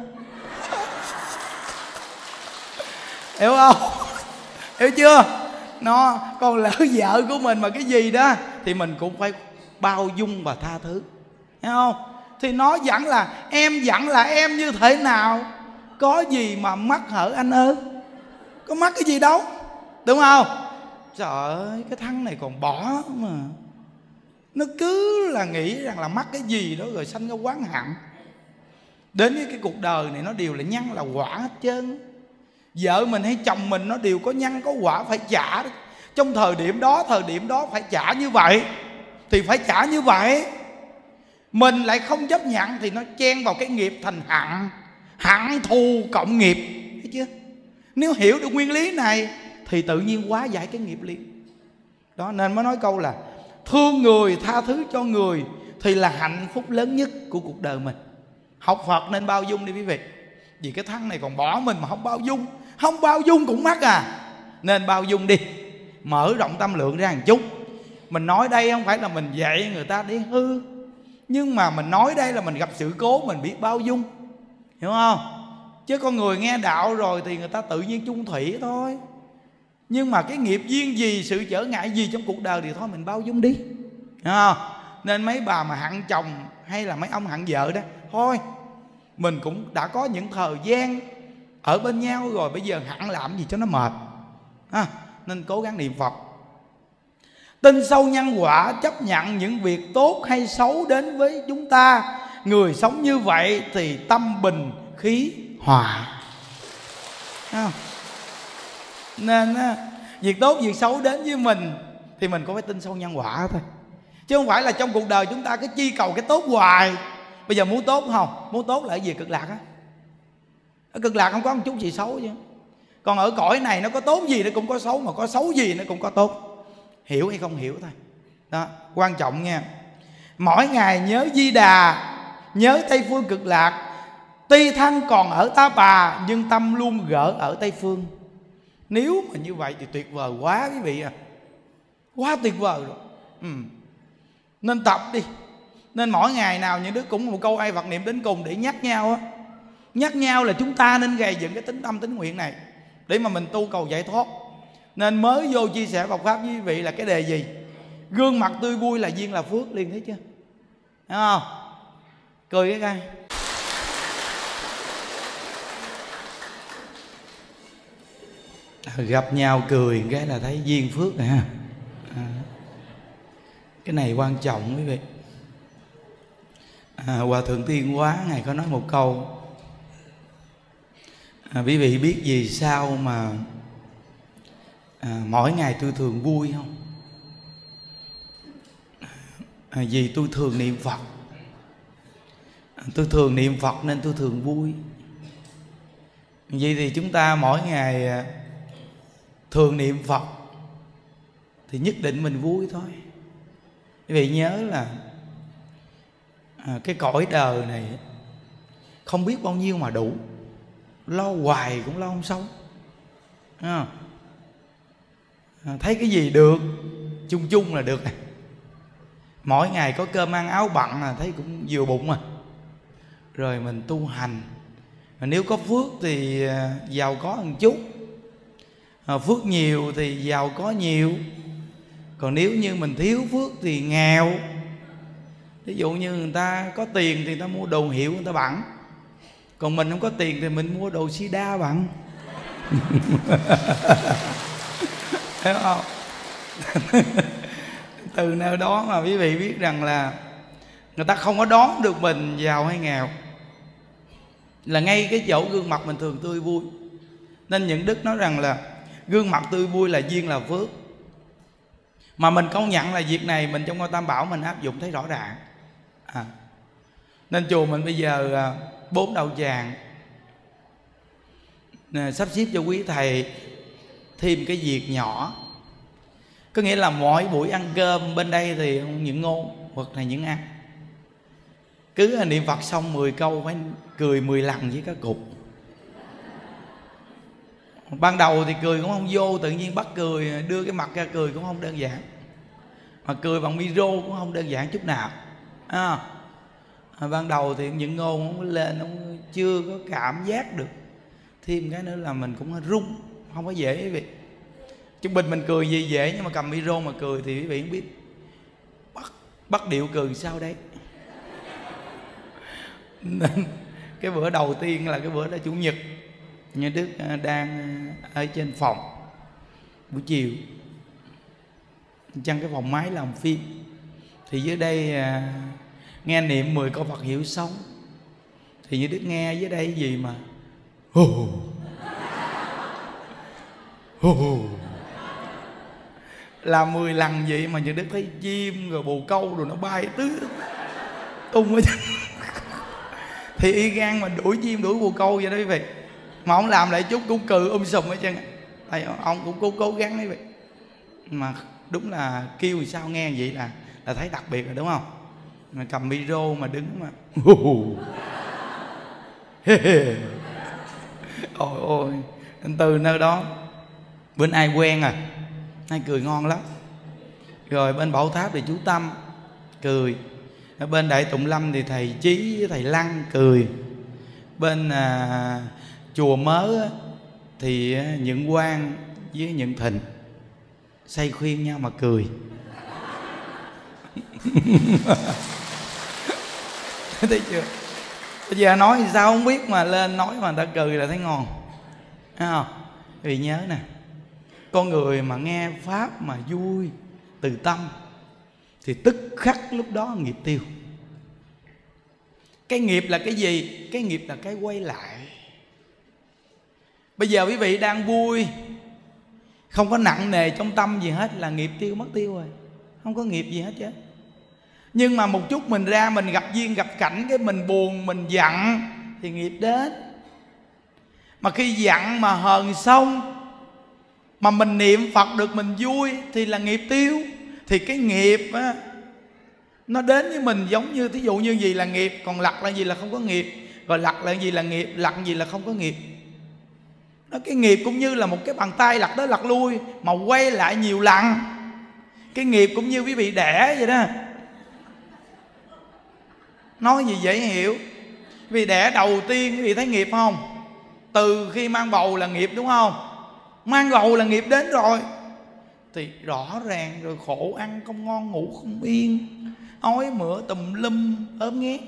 Hiểu không? Hiểu chưa? Nó còn lỡ vợ của mình mà cái gì đó thì mình cũng phải bao dung và tha thứ, hiểu không? Thì nó vẫn là em như thế nào, có gì mà mắc hở anh ơi. Có mắc cái gì đâu, đúng không? Trời ơi, cái thằng này còn bỏ mà. Nó cứ là nghĩ rằng là mắc cái gì đó rồi sanh ra oán hận. Đến với cái cuộc đời này nó đều là nhân là quả hết trơn. Vợ mình hay chồng mình nó đều có nhân có quả phải trả. Trong thời điểm đó phải trả như vậy thì phải trả như vậy. Mình lại không chấp nhận thì nó chen vào cái nghiệp thành hận. Hận thù cộng nghiệp, thấy chưa? Nếu hiểu được nguyên lý này thì tự nhiên hóa giải cái nghiệp liền. Đó nên mới nói câu là thương người, tha thứ cho người thì là hạnh phúc lớn nhất của cuộc đời mình. Học Phật nên bao dung đi quý vị. Vì cái thằng này còn bỏ mình mà không bao dung. Không bao dung cũng mắc à. Nên bao dung đi. Mở rộng tâm lượng ra một chút. Mình nói đây không phải là mình dạy người ta để hư, nhưng mà mình nói đây là mình gặp sự cố, mình biết bao dung, hiểu không? Chứ con người nghe đạo rồi thì người ta tự nhiên chung thủy thôi. Nhưng mà cái nghiệp duyên gì, sự trở ngại gì trong cuộc đời thì thôi mình bao dung đi, hiểu không? Nên mấy bà mà hận chồng hay là mấy ông hận vợ đó, thôi mình cũng đã có những thời gian ở bên nhau rồi, bây giờ hận làm gì cho nó mệt à, nên cố gắng niệm Phật. Tin sâu nhân quả, chấp nhận những việc tốt hay xấu đến với chúng ta. Người sống như vậy thì tâm bình khí hòa. Nên việc tốt việc xấu đến với mình thì mình cũng phải tin sâu nhân quả thôi. Chứ không phải là trong cuộc đời chúng ta cứ chi cầu cái tốt hoài. Bây giờ muốn tốt không? Muốn tốt là cái gì? Cực lạc á. Ở cực lạc không có một chút gì xấu chứ. Còn ở cõi này nó có tốt gì nó cũng có xấu, mà có xấu gì nó cũng có tốt. Hiểu hay không hiểu thôi. Đó, quan trọng nha. Mỗi ngày nhớ Di Đà, nhớ Tây Phương Cực Lạc. Tuy thân còn ở Ta Bà, nhưng tâm luôn gỡ ở Tây Phương. Nếu mà như vậy thì tuyệt vời quá quý vị à. Quá tuyệt vời rồi. Nên tập đi. Nên mỗi ngày nào những đứa cũng một câu ai Phật niệm đến cùng để nhắc nhau á. Nhắc nhau là chúng ta nên gầy dựng cái tính tâm tính nguyện này để mà mình tu cầu giải thoát. Nên mới vô chia sẻ Phật Pháp với quý vị là cái đề gì? Gương mặt tươi vui là duyên là phước liền, thấy chưa? Thấy không? Cười cái coi. Gặp nhau cười cái là thấy duyên phước rồi ha. Cái này quan trọng quý vị. Hòa Thượng Tiên Hóa Ngài có nói một câu. Quý vị biết vì sao mà mỗi ngày tôi thường vui không? Vì tôi thường niệm Phật. Tôi thường niệm Phật nên tôi thường vui. Vậy thì chúng ta mỗi ngày thường niệm Phật thì nhất định mình vui thôi. Quý vị nhớ là cái cõi đời này không biết bao nhiêu mà đủ. Lo hoài cũng lo không xong. Thấy cái gì được chung chung là được. Mỗi ngày có cơm ăn áo bận là thấy cũng vừa bụng à. Rồi mình tu hành. Nếu có phước thì giàu có một chút. Phước nhiều thì giàu có nhiều. Còn nếu như mình thiếu phước thì nghèo. Ví dụ như người ta có tiền thì người ta mua đồ hiệu người ta bận. Còn mình không có tiền thì mình mua đồ sida bận. Thấy không? Từ nơi đó mà quý vị biết rằng là người ta không có đoán được mình giàu hay nghèo. Là ngay cái chỗ gương mặt mình thường tươi vui. Nên những đức nói rằng là gương mặt tươi vui là duyên là phước. Mà mình công nhận là việc này mình trong ngôi Tam Bảo mình áp dụng thấy rõ ràng. Nên chùa mình bây giờ 4 đạo tràng sắp xếp cho quý thầy thêm cái việc nhỏ. Có nghĩa là mỗi buổi ăn cơm bên đây thì những ngôn hoặc là những ăn, cứ niệm Phật xong 10 câu phải cười 10 lần với các cục. Ban đầu thì cười cũng không vô, tự nhiên bắt cười, đưa cái mặt ra cười cũng không đơn giản, mà cười bằng micro cũng không đơn giản chút nào. Ban đầu thì những ngôn không có lên, không chưa có cảm giác được. Thêm cái nữa là mình cũng run, không có dễ quý vị. Trung bình mình cười gì dễ, nhưng mà cầm micro mà cười thì quý vị không biết bắt điệu cười sao đấy. Nên cái bữa đầu tiên là cái bữa đó Chủ nhật, Như Đức đang ở trên phòng buổi chiều, trong cái phòng máy làm phim, thì dưới đây nghe niệm 10 câu Phật hiệu sống. Thì Như Đức nghe dưới đây gì mà là 10 lần vậy mà Như Đức thấy chim rồi bồ câu rồi nó bay tứ tung ở trên. Thì y gan mà đuổi chim đuổi bồ câu vậy đó quý vị, mà ông làm lại chút cũng cười sùm ở chân. Tại ông cũng cố gắng quý vị, mà đúng là kêu sao nghe vậy là thấy đặc biệt rồi đúng không? Mà cầm micro mà đứng mà ôi ôi, từ nơi đó bên ai quen à, ai cười ngon lắm. Rồi bên Bảo Tháp thì chú Tâm cười, ở bên Đại Tụng Lâm thì thầy Chí với thầy Lăng cười, bên chùa Mớ thì Nhượng Quang với Nhượng Thịnh say khuyên nhau mà cười. Thấy chưa? Bây giờ nói thì sao không biết, mà lên nói mà người ta cười là thấy ngon, thấy không? Vì nhớ nè, con người mà nghe pháp mà vui từ tâm thì tức khắc lúc đó nghiệp tiêu. Cái nghiệp là cái gì? Cái nghiệp là cái quay lại. Bây giờ quý vị đang vui, không có nặng nề trong tâm gì hết là nghiệp tiêu, mất tiêu rồi, không có nghiệp gì hết chứ. Nhưng mà một chút mình ra, mình gặp duyên gặp cảnh, cái mình buồn, mình giận thì nghiệp đến. Mà khi giận mà hờn xong, mà mình niệm Phật được mình vui thì là nghiệp tiêu. Thì cái nghiệp á, nó đến với mình giống như, thí dụ như gì là nghiệp, còn lặt là gì là không có nghiệp, rồi lặt là gì là nghiệp, lặt gì là không có nghiệp. Nó cái nghiệp cũng như là một cái bàn tay lặt tới lặt lui mà quay lại nhiều lần. Cái nghiệp cũng như quý vị đẻ vậy đó. Nói gì dễ hiểu. Vì đẻ đầu tiên quý vị thấy nghiệp không? Từ khi mang bầu là nghiệp đúng không? Mang bầu là nghiệp đến rồi thì rõ ràng rồi, khổ ăn không ngon, ngủ không yên, ói mửa tùm lum, ốm nghét,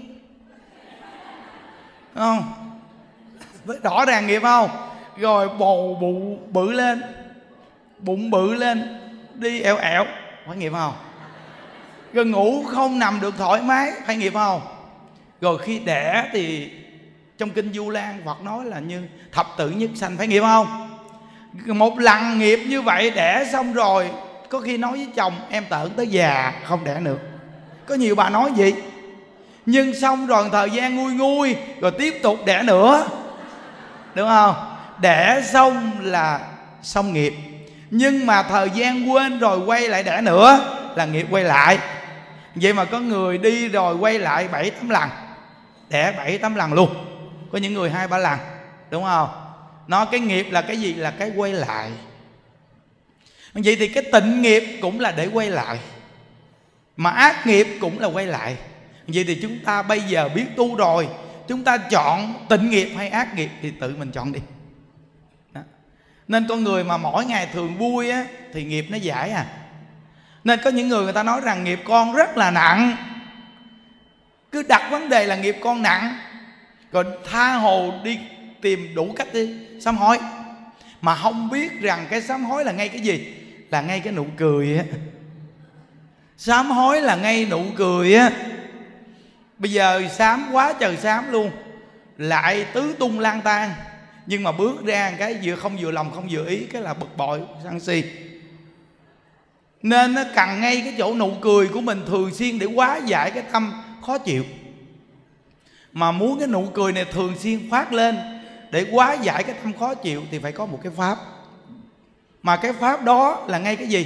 không? Rõ ràng nghiệp không? Rồi bầu bụng bự lên, bụng bự lên, đi ẹo ẹo, phải nghiệp không? Rồi ngủ không nằm được thoải mái, phải nghiệp không? Rồi khi đẻ thì trong kinh Du Lan Phật nói là như thập tử nhất sanh, phải nghiệp không? Một lần nghiệp như vậy đẻ xong rồi, có khi nói với chồng em tởn tới già không đẻ nữa. Có nhiều bà nói vậy. Nhưng xong rồi thời gian nguôi nguôi rồi tiếp tục đẻ nữa, đúng không? Đẻ xong là xong nghiệp. Nhưng mà thời gian quên rồi quay lại đẻ nữa là nghiệp quay lại. Vậy mà có người đi rồi quay lại 7-8 lần, đẻ 7-8 lần luôn. Có những người 2-3 lần, đúng không? Nó cái nghiệp là cái gì? Là cái quay lại. Vậy thì cái tịnh nghiệp cũng là để quay lại, mà ác nghiệp cũng là quay lại. Vậy thì chúng ta bây giờ biết tu rồi, chúng ta chọn tịnh nghiệp hay ác nghiệp thì tự mình chọn đi. Đó. Nên con người mà mỗi ngày thường vui á, thì nghiệp nó giải à. Nên có những người ta nói rằng nghiệp con rất là nặng, cứ đặt vấn đề là nghiệp con nặng, rồi tha hồ đi tìm đủ cách đi sám hối, mà không biết rằng cái sám hối là ngay cái gì? Là ngay cái nụ cười á. Sám hối là ngay nụ cười á. Bây giờ sám quá trời sám luôn, lại tứ tung lang tan, nhưng mà bước ra cái vừa không vừa lòng không vừa ý, cái là bực bội sân si. Nên nó cần ngay cái chỗ nụ cười của mình thường xuyên để hóa giải cái tâm khó chịu. Mà muốn cái nụ cười này thường xuyên phát lên để hóa giải cái tâm khó chịu thì phải có một cái pháp. Mà cái pháp đó là ngay cái gì?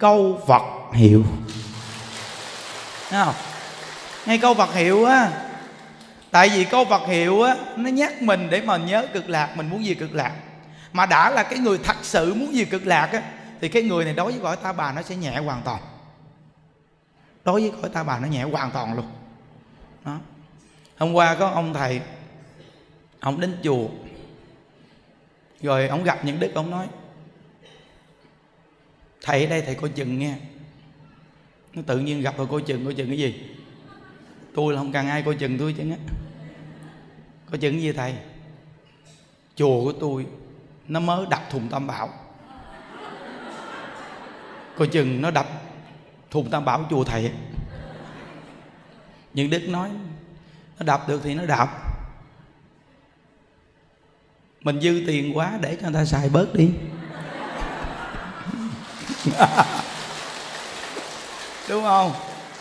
câu Phật hiệu. Thấy không? Ngay câu Phật hiệu á. Tại vì câu Phật hiệu á, nó nhắc mình để mà nhớ cực lạc, mình muốn gì cực lạc. Mà đã là cái người thật sự muốn gì cực lạc á, thì cái người này đối với cõi ta bà nó sẽ nhẹ hoàn toàn. Đối với cõi ta bà nó nhẹ hoàn toàn luôn đó. Hôm qua có ông thầy, ông đến chùa, rồi ông gặp những đức, ông nói: thầy ở đây thầy coi chừng nghe. Nó tự nhiên gặp rồi coi chừng cái gì? Tôi là không cần ai coi chừng tôi chứ á. Coi chừng cái gì thầy? Chùa của tôi nó mới đập thùng Tam Bảo. Coi chừng nó đập thùng Tam Bảo chùa thầy. Nhưng đức nói nó đập được thì nó đập, mình dư tiền quá để cho người ta xài bớt đi. Đúng không?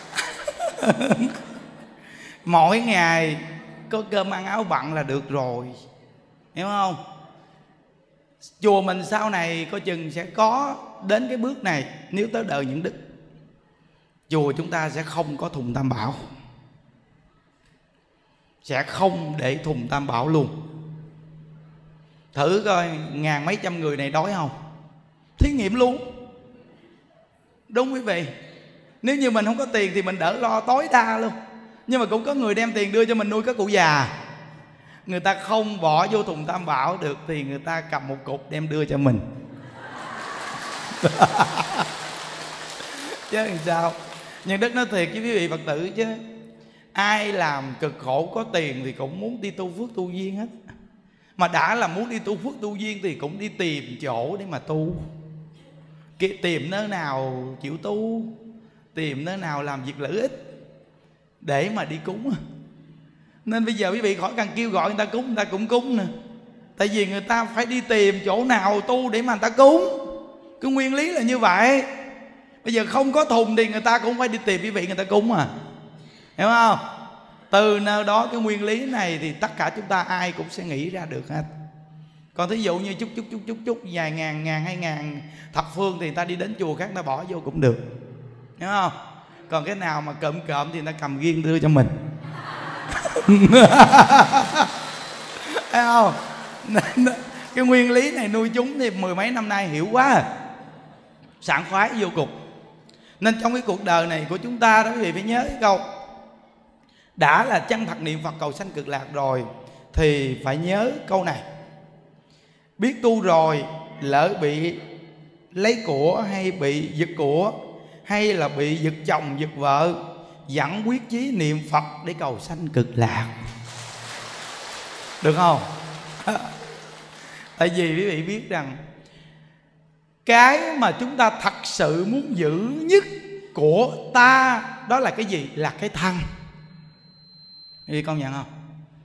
Mỗi ngày có cơm ăn áo bặn là được rồi, hiểu không? Chùa mình sau này coi chừng sẽ có đến cái bước này. Nếu tới đời những đức, chùa chúng ta sẽ không có thùng Tam Bảo, sẽ không để thùng Tam Bảo luôn. Thử coi ngàn mấy trăm người này đói không? Thí nghiệm luôn. Đúng quý vị. Nếu như mình không có tiền thì mình đỡ lo tối đa luôn. Nhưng mà cũng có người đem tiền đưa cho mình nuôi các cụ già. Người ta không bỏ vô thùng Tam Bảo được thì người ta cầm một cục đem đưa cho mình. Chứ làm sao? Nhưng Đức nói thiệt với quý vị Phật tử chứ, ai làm cực khổ có tiền thì cũng muốn đi tu phước tu duyên hết. Mà đã là muốn đi tu phước tu duyên thì cũng đi tìm chỗ để mà tu. Tìm nơi nào chịu tu, tìm nơi nào làm việc lợi ích để mà đi cúng. Nên bây giờ quý vị khỏi cần kêu gọi người ta cúng, người ta cũng cúng nè. Tại vì người ta phải đi tìm chỗ nào tu để mà người ta cúng. Cái nguyên lý là như vậy. Bây giờ không có thùng thì người ta cũng phải đi tìm quý vị người ta cúng à. Hiểu không? Từ nơi đó cái nguyên lý này thì tất cả chúng ta ai cũng sẽ nghĩ ra được hết. Còn thí dụ như chút vài ngàn, hai ngàn thập phương thì người ta đi đến chùa khác người ta bỏ vô cũng được. Hiểu không? Còn cái nào mà cộm thì người ta cầm riêng đưa cho mình. Thấy không? Cái nguyên lý này nuôi chúng thì mười mấy năm nay hiểu quá, sảng khoái vô cùng. Nên trong cái cuộc đời này của chúng ta đó, quý vị phải nhớ cái câu: đã là chân thật niệm Phật cầu sanh cực lạc rồi thì phải nhớ câu này. Biết tu rồi lỡ bị lấy của hay bị giật của, hay là bị giật chồng giật vợ, vẫn quyết chí niệm Phật để cầu sanh cực lạc. Được không? Tại vì quý vị biết rằng cái mà chúng ta thật sự muốn giữ nhất của ta đó là cái gì? Là cái thân. Quý vị công nhận không?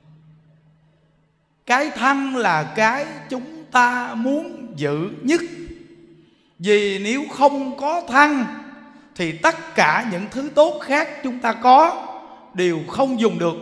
Cái thân là cái chúng ta muốn giữ nhất. Vì nếu không có thân thì tất cả những thứ tốt khác chúng ta có đều không dùng được.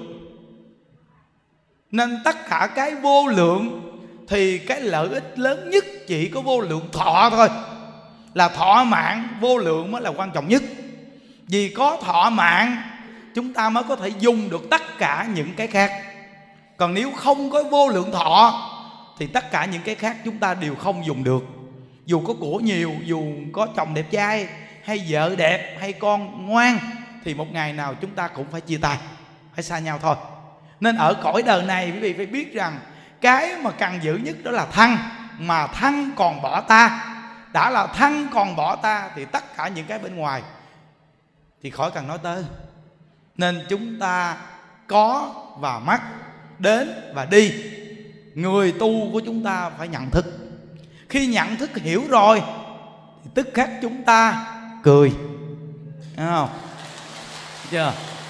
Nên tất cả cái vô lượng thì cái lợi ích lớn nhất chỉ có vô lượng thọ thôi. Là thọ mạng vô lượng mới là quan trọng nhất. Vì có thọ mạng chúng ta mới có thể dùng được tất cả những cái khác. Còn nếu không có vô lượng thọ thì tất cả những cái khác chúng ta đều không dùng được. Dù có của nhiều, dù có chồng đẹp trai, hay vợ đẹp, hay con ngoan, thì một ngày nào chúng ta cũng phải chia tay, phải xa nhau thôi. Nên ở cõi đời này quý vị phải biết rằng cái mà cần giữ nhất đó là thân. Mà thân còn bỏ ta, đã là thân còn bỏ ta thì tất cả những cái bên ngoài thì khỏi cần nói tới. Nên chúng ta có và mất, đến và đi. Người tu của chúng ta phải nhận thức. Khi nhận thức hiểu rồi thì tức khắc chúng ta cười. Thấy không? Chưa?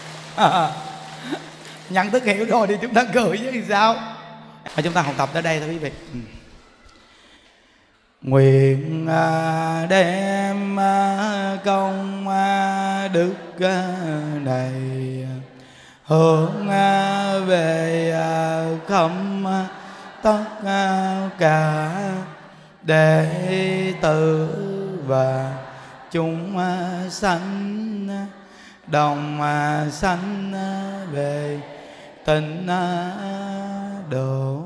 Nhận thức hiểu rồi thì chúng ta cười chứ sao. Chúng ta học tập tới đây thôi quý vị. Nguyện đem công đức này hướng về không tất cả đệ tử và chúng sanh đồng sanh về tịnh độ.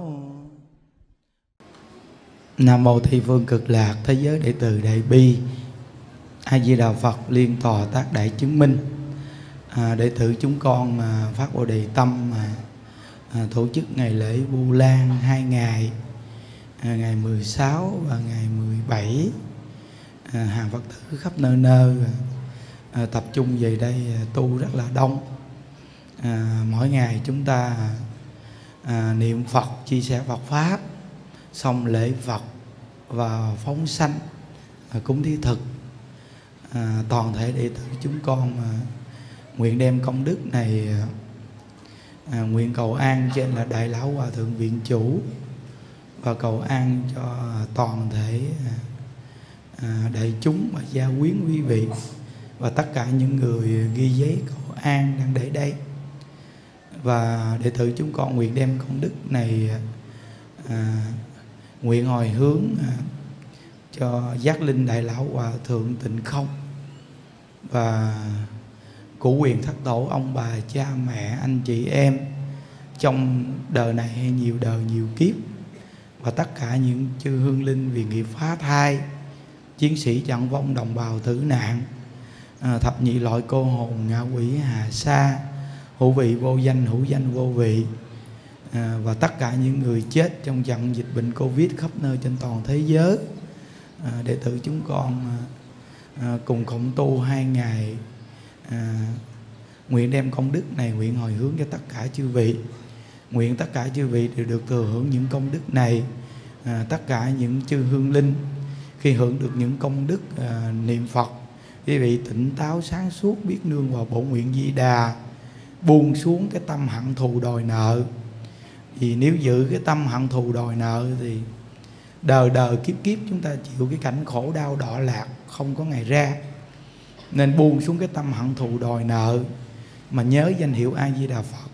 Nam mô Tây Phương Cực Lạc Thế Giới Đệ Tử Đại Bi. A Di Đà Phật Liên Tòa Tác Đại Chứng Minh. Đệ tử chúng con phát Bồ Đề Tâm tổ chức ngày lễ Vu Lan 2 ngày, ngày 16 và ngày 17. Hàng Phật tử khắp nơi nơi tập trung về đây tu rất là đông. Mỗi ngày chúng ta niệm Phật, chia sẻ Phật Pháp, xong lễ Phật và phóng sanh, cúng thí thực. Toàn thể đệ tử chúng con nguyện đem công đức này nguyện cầu an trên là Đại Lão Hòa Thượng Viện Chủ, và cầu an cho toàn thể đại chúng và gia quyến quý vị và tất cả những người ghi giấy cầu an đang để đây. Và đệ tử chúng con nguyện đem công đức này nguyện hồi hướng cho giác linh Đại Lão Hòa Thượng Tịnh Không và cụ quyền thất tổ, ông bà, cha mẹ, anh chị em trong đời này hay nhiều đời nhiều kiếp, và tất cả những chư hương linh vì nghiệp phá thai, chiến sĩ trận vong, đồng bào tử nạn, thập nhị loại cô hồn, ngạ quỷ hà sa, hữu vị vô danh, hữu danh vô vị, và tất cả những người chết trong trận dịch bệnh Covid khắp nơi trên toàn thế giới. Đệ tử chúng con cùng cộng tu 2 ngày, nguyện đem công đức này nguyện hồi hướng cho tất cả chư vị. Nguyện tất cả chư vị đều được thừa hưởng những công đức này. Tất cả những chư hương linh khi hưởng được những công đức niệm Phật, quý vị tỉnh táo sáng suốt, biết nương vào bổn nguyện Di Đà, buông xuống cái tâm hận thù đòi nợ. Vì nếu giữ cái tâm hận thù đòi nợ thì đời đời kiếp kiếp chúng ta chịu cái cảnh khổ đau đọa lạc không có ngày ra. Nên buông xuống cái tâm hận thù đòi nợ mà nhớ danh hiệu A Di Đà Phật.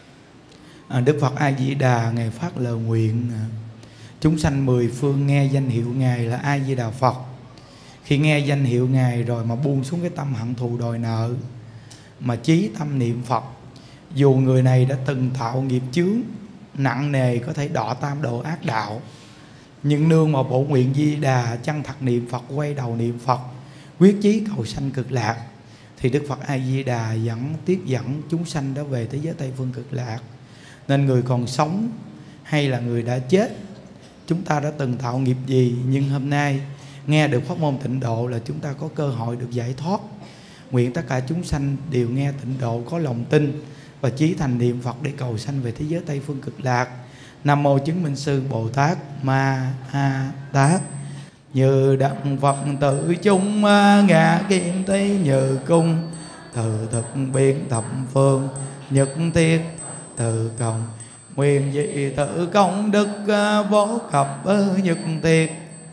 Đức Phật A Di Đà Ngài phát lời nguyện chúng sanh 10 phương nghe danh hiệu Ngài là A Di Đà Phật. Khi nghe danh hiệu Ngài rồi mà buông xuống cái tâm hận thù đòi nợ mà chí tâm niệm Phật, dù người này đã từng tạo nghiệp chướng nặng nề, có thể đọa tam độ ác đạo, nhưng nương vào bổn nguyện Di Đà, chân thật niệm Phật, quay đầu niệm Phật, quyết chí cầu sanh cực lạc, thì Đức Phật A Di Đà tiếp dẫn chúng sanh đó về thế giới Tây Phương Cực Lạc. Nên người còn sống hay là người đã chết, chúng ta đã từng tạo nghiệp gì, nhưng hôm nay nghe được pháp môn tịnh độ là chúng ta có cơ hội được giải thoát. Nguyện tất cả chúng sanh đều nghe tịnh độ, có lòng tin và chí thành niệm Phật để cầu sanh về thế giới Tây Phương Cực Lạc. Nam mô Chứng Minh Sư Bồ Tát Ma Ha Tát. Như đặng Phật tự chung ngã kim tý như cung, từ thực biến thập phương nhất thiết từ cộng, nguyện dị tự công đức vô cập nhất thiết,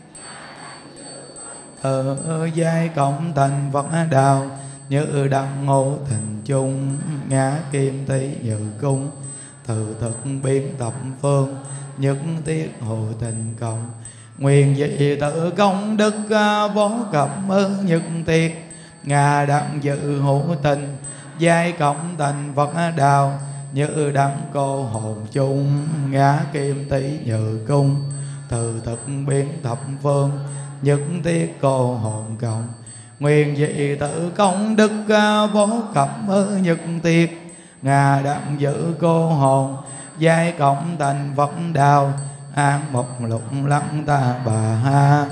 từ giai cộng thành Phật đạo, như đặng ngộ thành chung ngã kim tý như cung, từ thực biến thập phương nhất thiết hộ tình cộng, nguyện dị tự công đức vô cập nhất thiết, ngà đặng dự hộ tình giai cộng thành Phật đạo, như đặng cô hồn chung ngã kim tý như cung, từ thực biến thập phương nhất thiết cô hồn cộng, nguyện dị tự công đức vô cập nhất thiết, ngà đặng giữ cô hồn giai cộng thành Phật đạo, an một lục lăng ta bà ha,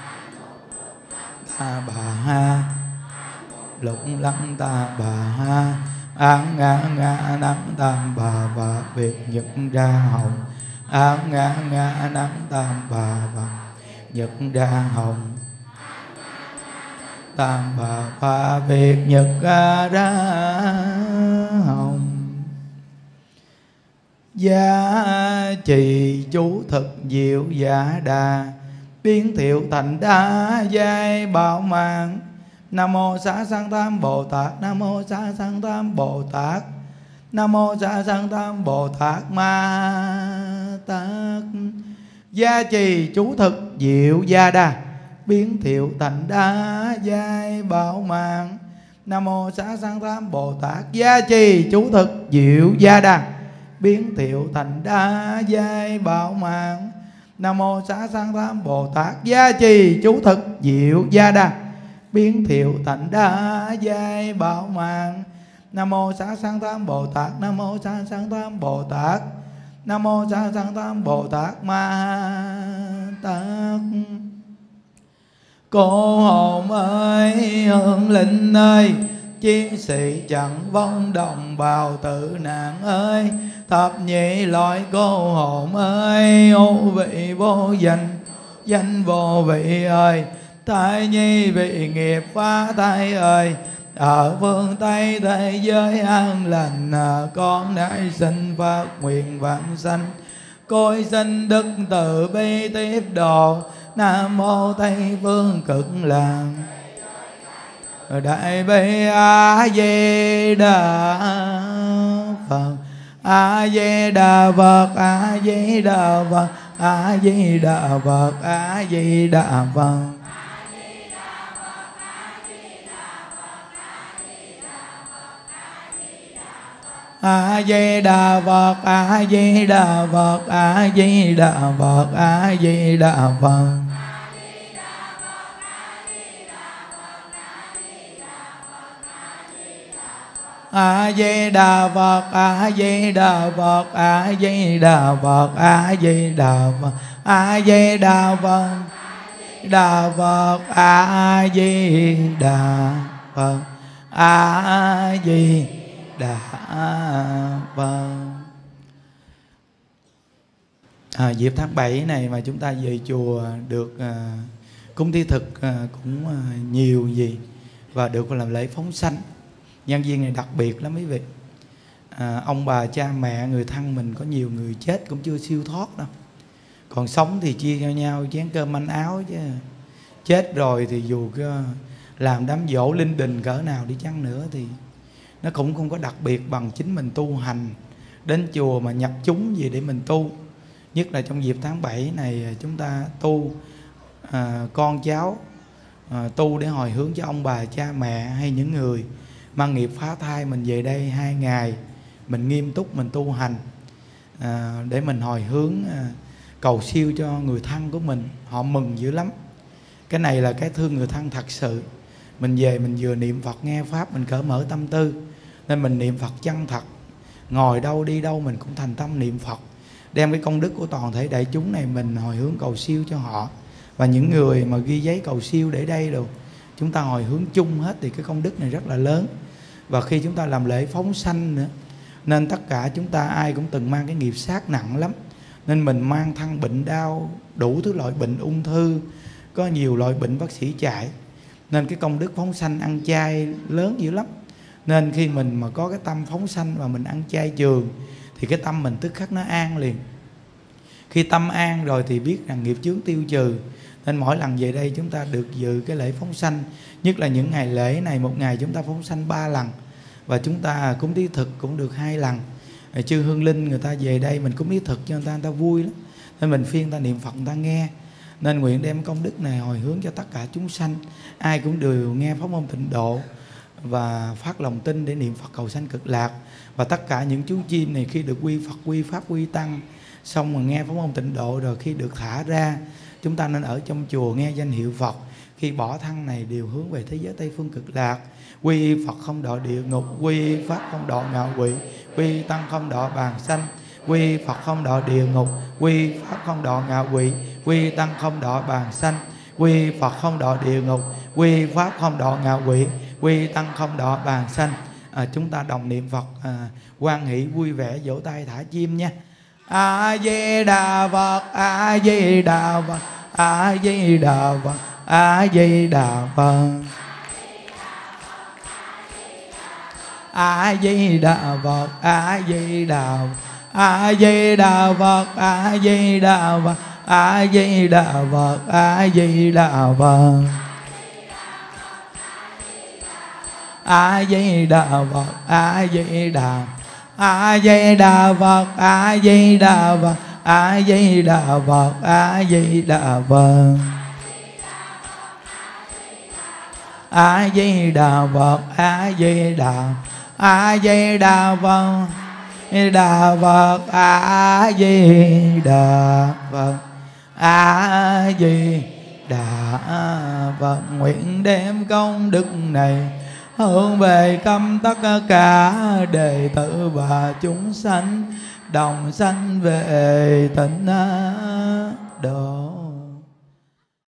ta bà ha, lục lăng ta bà ha, an ngã ngã nắng tam bà và việc nhật ra hồng, an ngã ngã nắng tam bà và nhật ra hồng, tam bà và việc nhật ra hồng. Giá trì chú thực diệu giả đà, biến thiệu thành đa giai bảo mạng. Nam mô Xá Sanh Tam Bồ Tát, Nam mô Xá Sanh Tam Bồ Tát, Nam mô Xá Sanh Tam Bồ Tát Ma Tát. Gia trì chú thực diệu gia đà, biến thiệu thành đa giai bảo mạng. Nam mô Xá Sanh Tam Bồ Tát gia trì chú thực diệu gia đà, biến thiệu thành đa giai bảo mạng. Nam mô Xá Sanh Tam Bồ Tát gia trì chú thực diệu gia đà, biến thiệu thành đa giai bảo mạng. Nam mô Xá Sanh Tam Bồ Tát, Nam mô Xá Sanh Tam Bồ Tát, Nam mô Xá Sanh Tam Bồ Tát Ma Tát. Cô hồn ơi, hương linh ơi, chiến sĩ chẳng vong đồng bào tử nạn ơi, thập nhị loại cô hồn ơi, ô vị vô danh, danh vô vị ơi, thai nhi vị nghiệp phá thai ơi, ở phương Tây thế giới an lành, con nãy sinh phát nguyện vãng sanh, côi sinh đức từ bi tiếp độ. Nam mô Tây Phương Cực Lạc Đại Bi A Di Đà Phật, A Di Đà Phật, A Di Đà Phật, A Di Đà Phật, A Di Đà Phật. A Di Đà Phật, A Di Đà Phật, A Di Đà Phật, A Di Đà Phật. A Di Đà Phật, A Di Đà Phật, A Di Đà Phật, A Di Đà Phật, A Di Đà Phật, Đà Phật, A Di Đà Phật, A Di Đà Phật. Dịp tháng 7 này mà chúng ta về chùa được cúng thí thực cũng nhiều gì, và được làm lễ phóng sanh. Nhân viên này đặc biệt lắm quý vị. Ông bà cha mẹ người thân mình có nhiều người chết cũng chưa siêu thoát đâu, còn sống thì chia cho nhau chén cơm manh áo, chứ chết rồi thì dù làm đám giỗ linh đình cỡ nào đi chăng nữa thì nó cũng không có đặc biệt bằng chính mình tu hành đến chùa mà nhập chúng gì để mình tu. Nhất là trong dịp tháng 7 này chúng ta tu, con cháu tu để hồi hướng cho ông bà cha mẹ hay những người mang nghiệp phá thai. Mình về đây 2 ngày mình nghiêm túc mình tu hành để mình hồi hướng cầu siêu cho người thân của mình, họ mừng dữ lắm. Cái này là cái thương người thân thật sự. Mình về mình vừa niệm Phật nghe Pháp, mình cởi mở tâm tư, nên mình niệm Phật chân thật. Ngồi đâu đi đâu mình cũng thành tâm niệm Phật, đem cái công đức của toàn thể đại chúng này mình hồi hướng cầu siêu cho họ. Và những người mà ghi giấy cầu siêu để đây rồi chúng ta hồi hướng chung hết thì cái công đức này rất là lớn. Và khi chúng ta làm lễ phóng sanh nữa, nên tất cả chúng ta ai cũng từng mang cái nghiệp sát nặng lắm, nên mình mang thân bệnh đau, đủ thứ loại bệnh, ung thư, có nhiều loại bệnh bác sĩ chạy, nên cái công đức phóng sanh ăn chay lớn dữ lắm. Nên khi mình mà có cái tâm phóng sanh và mình ăn chay trường thì cái tâm mình tức khắc nó an liền. Khi tâm an rồi thì biết rằng nghiệp chướng tiêu trừ. Nên mỗi lần về đây chúng ta được dự cái lễ phóng sanh. Nhất là những ngày lễ này, một ngày chúng ta phóng sanh 3 lần, và chúng ta cúng thí thực cũng được 2 lần. Chư hương linh người ta về đây mình cúng thí thực cho người ta vui lắm. Nên mình phiên ta niệm Phật người ta nghe. Nên nguyện đem công đức này hồi hướng cho tất cả chúng sanh, ai cũng đều nghe pháp môn Tịnh Độ và phát lòng tin để niệm Phật cầu sanh cực lạc. Và tất cả những chú chim này khi được quy Phật, quy Pháp, quy Tăng, xong mà nghe pháp môn Tịnh Độ rồi, khi được thả ra, chúng ta nên ở trong chùa nghe danh hiệu Phật. Khi bỏ thân này đều hướng về thế giới Tây Phương cực lạc. Quy Phật không đọa địa ngục, quy Pháp không đọa ngạ quỷ, quy Tăng không đọa bàn sanh, quy Phật không đọa địa ngục, quy Pháp không đọa ngạ quỷ, quy Tăng không đọa bàn sanh, quy Phật không đọa địa ngục, quy Pháp không đọa ngạ quỷ, quy Tăng không đọa bàn sanh. Chúng ta đồng niệm Phật hoan hỷ vui vẻ, vỗ tay thả chim nha. A Di Đà Phật, A Di Đà Phật, A Di Đà Phật, A Di Đà Phật, A Di Đà Phật, A Di Đà Phật, A Di Đà Phật, A Di Đà Phật, A Di Đà Phật, A Di Đà Phật, A Di Đà Phật, A Di Đà, A Di Đà Phật, A Di Đà Phật, A Di Đà Phật, A Di Đà Phật, A Di Đà Phật, A Di Đà, A Di Đà Phật, Đà Phật, A Di Đà Phật, A Di Đà Phật. Nguyện đem công đức này hướng về khắp tất cả đệ tử và chúng sanh đồng sanh về tịnh độ.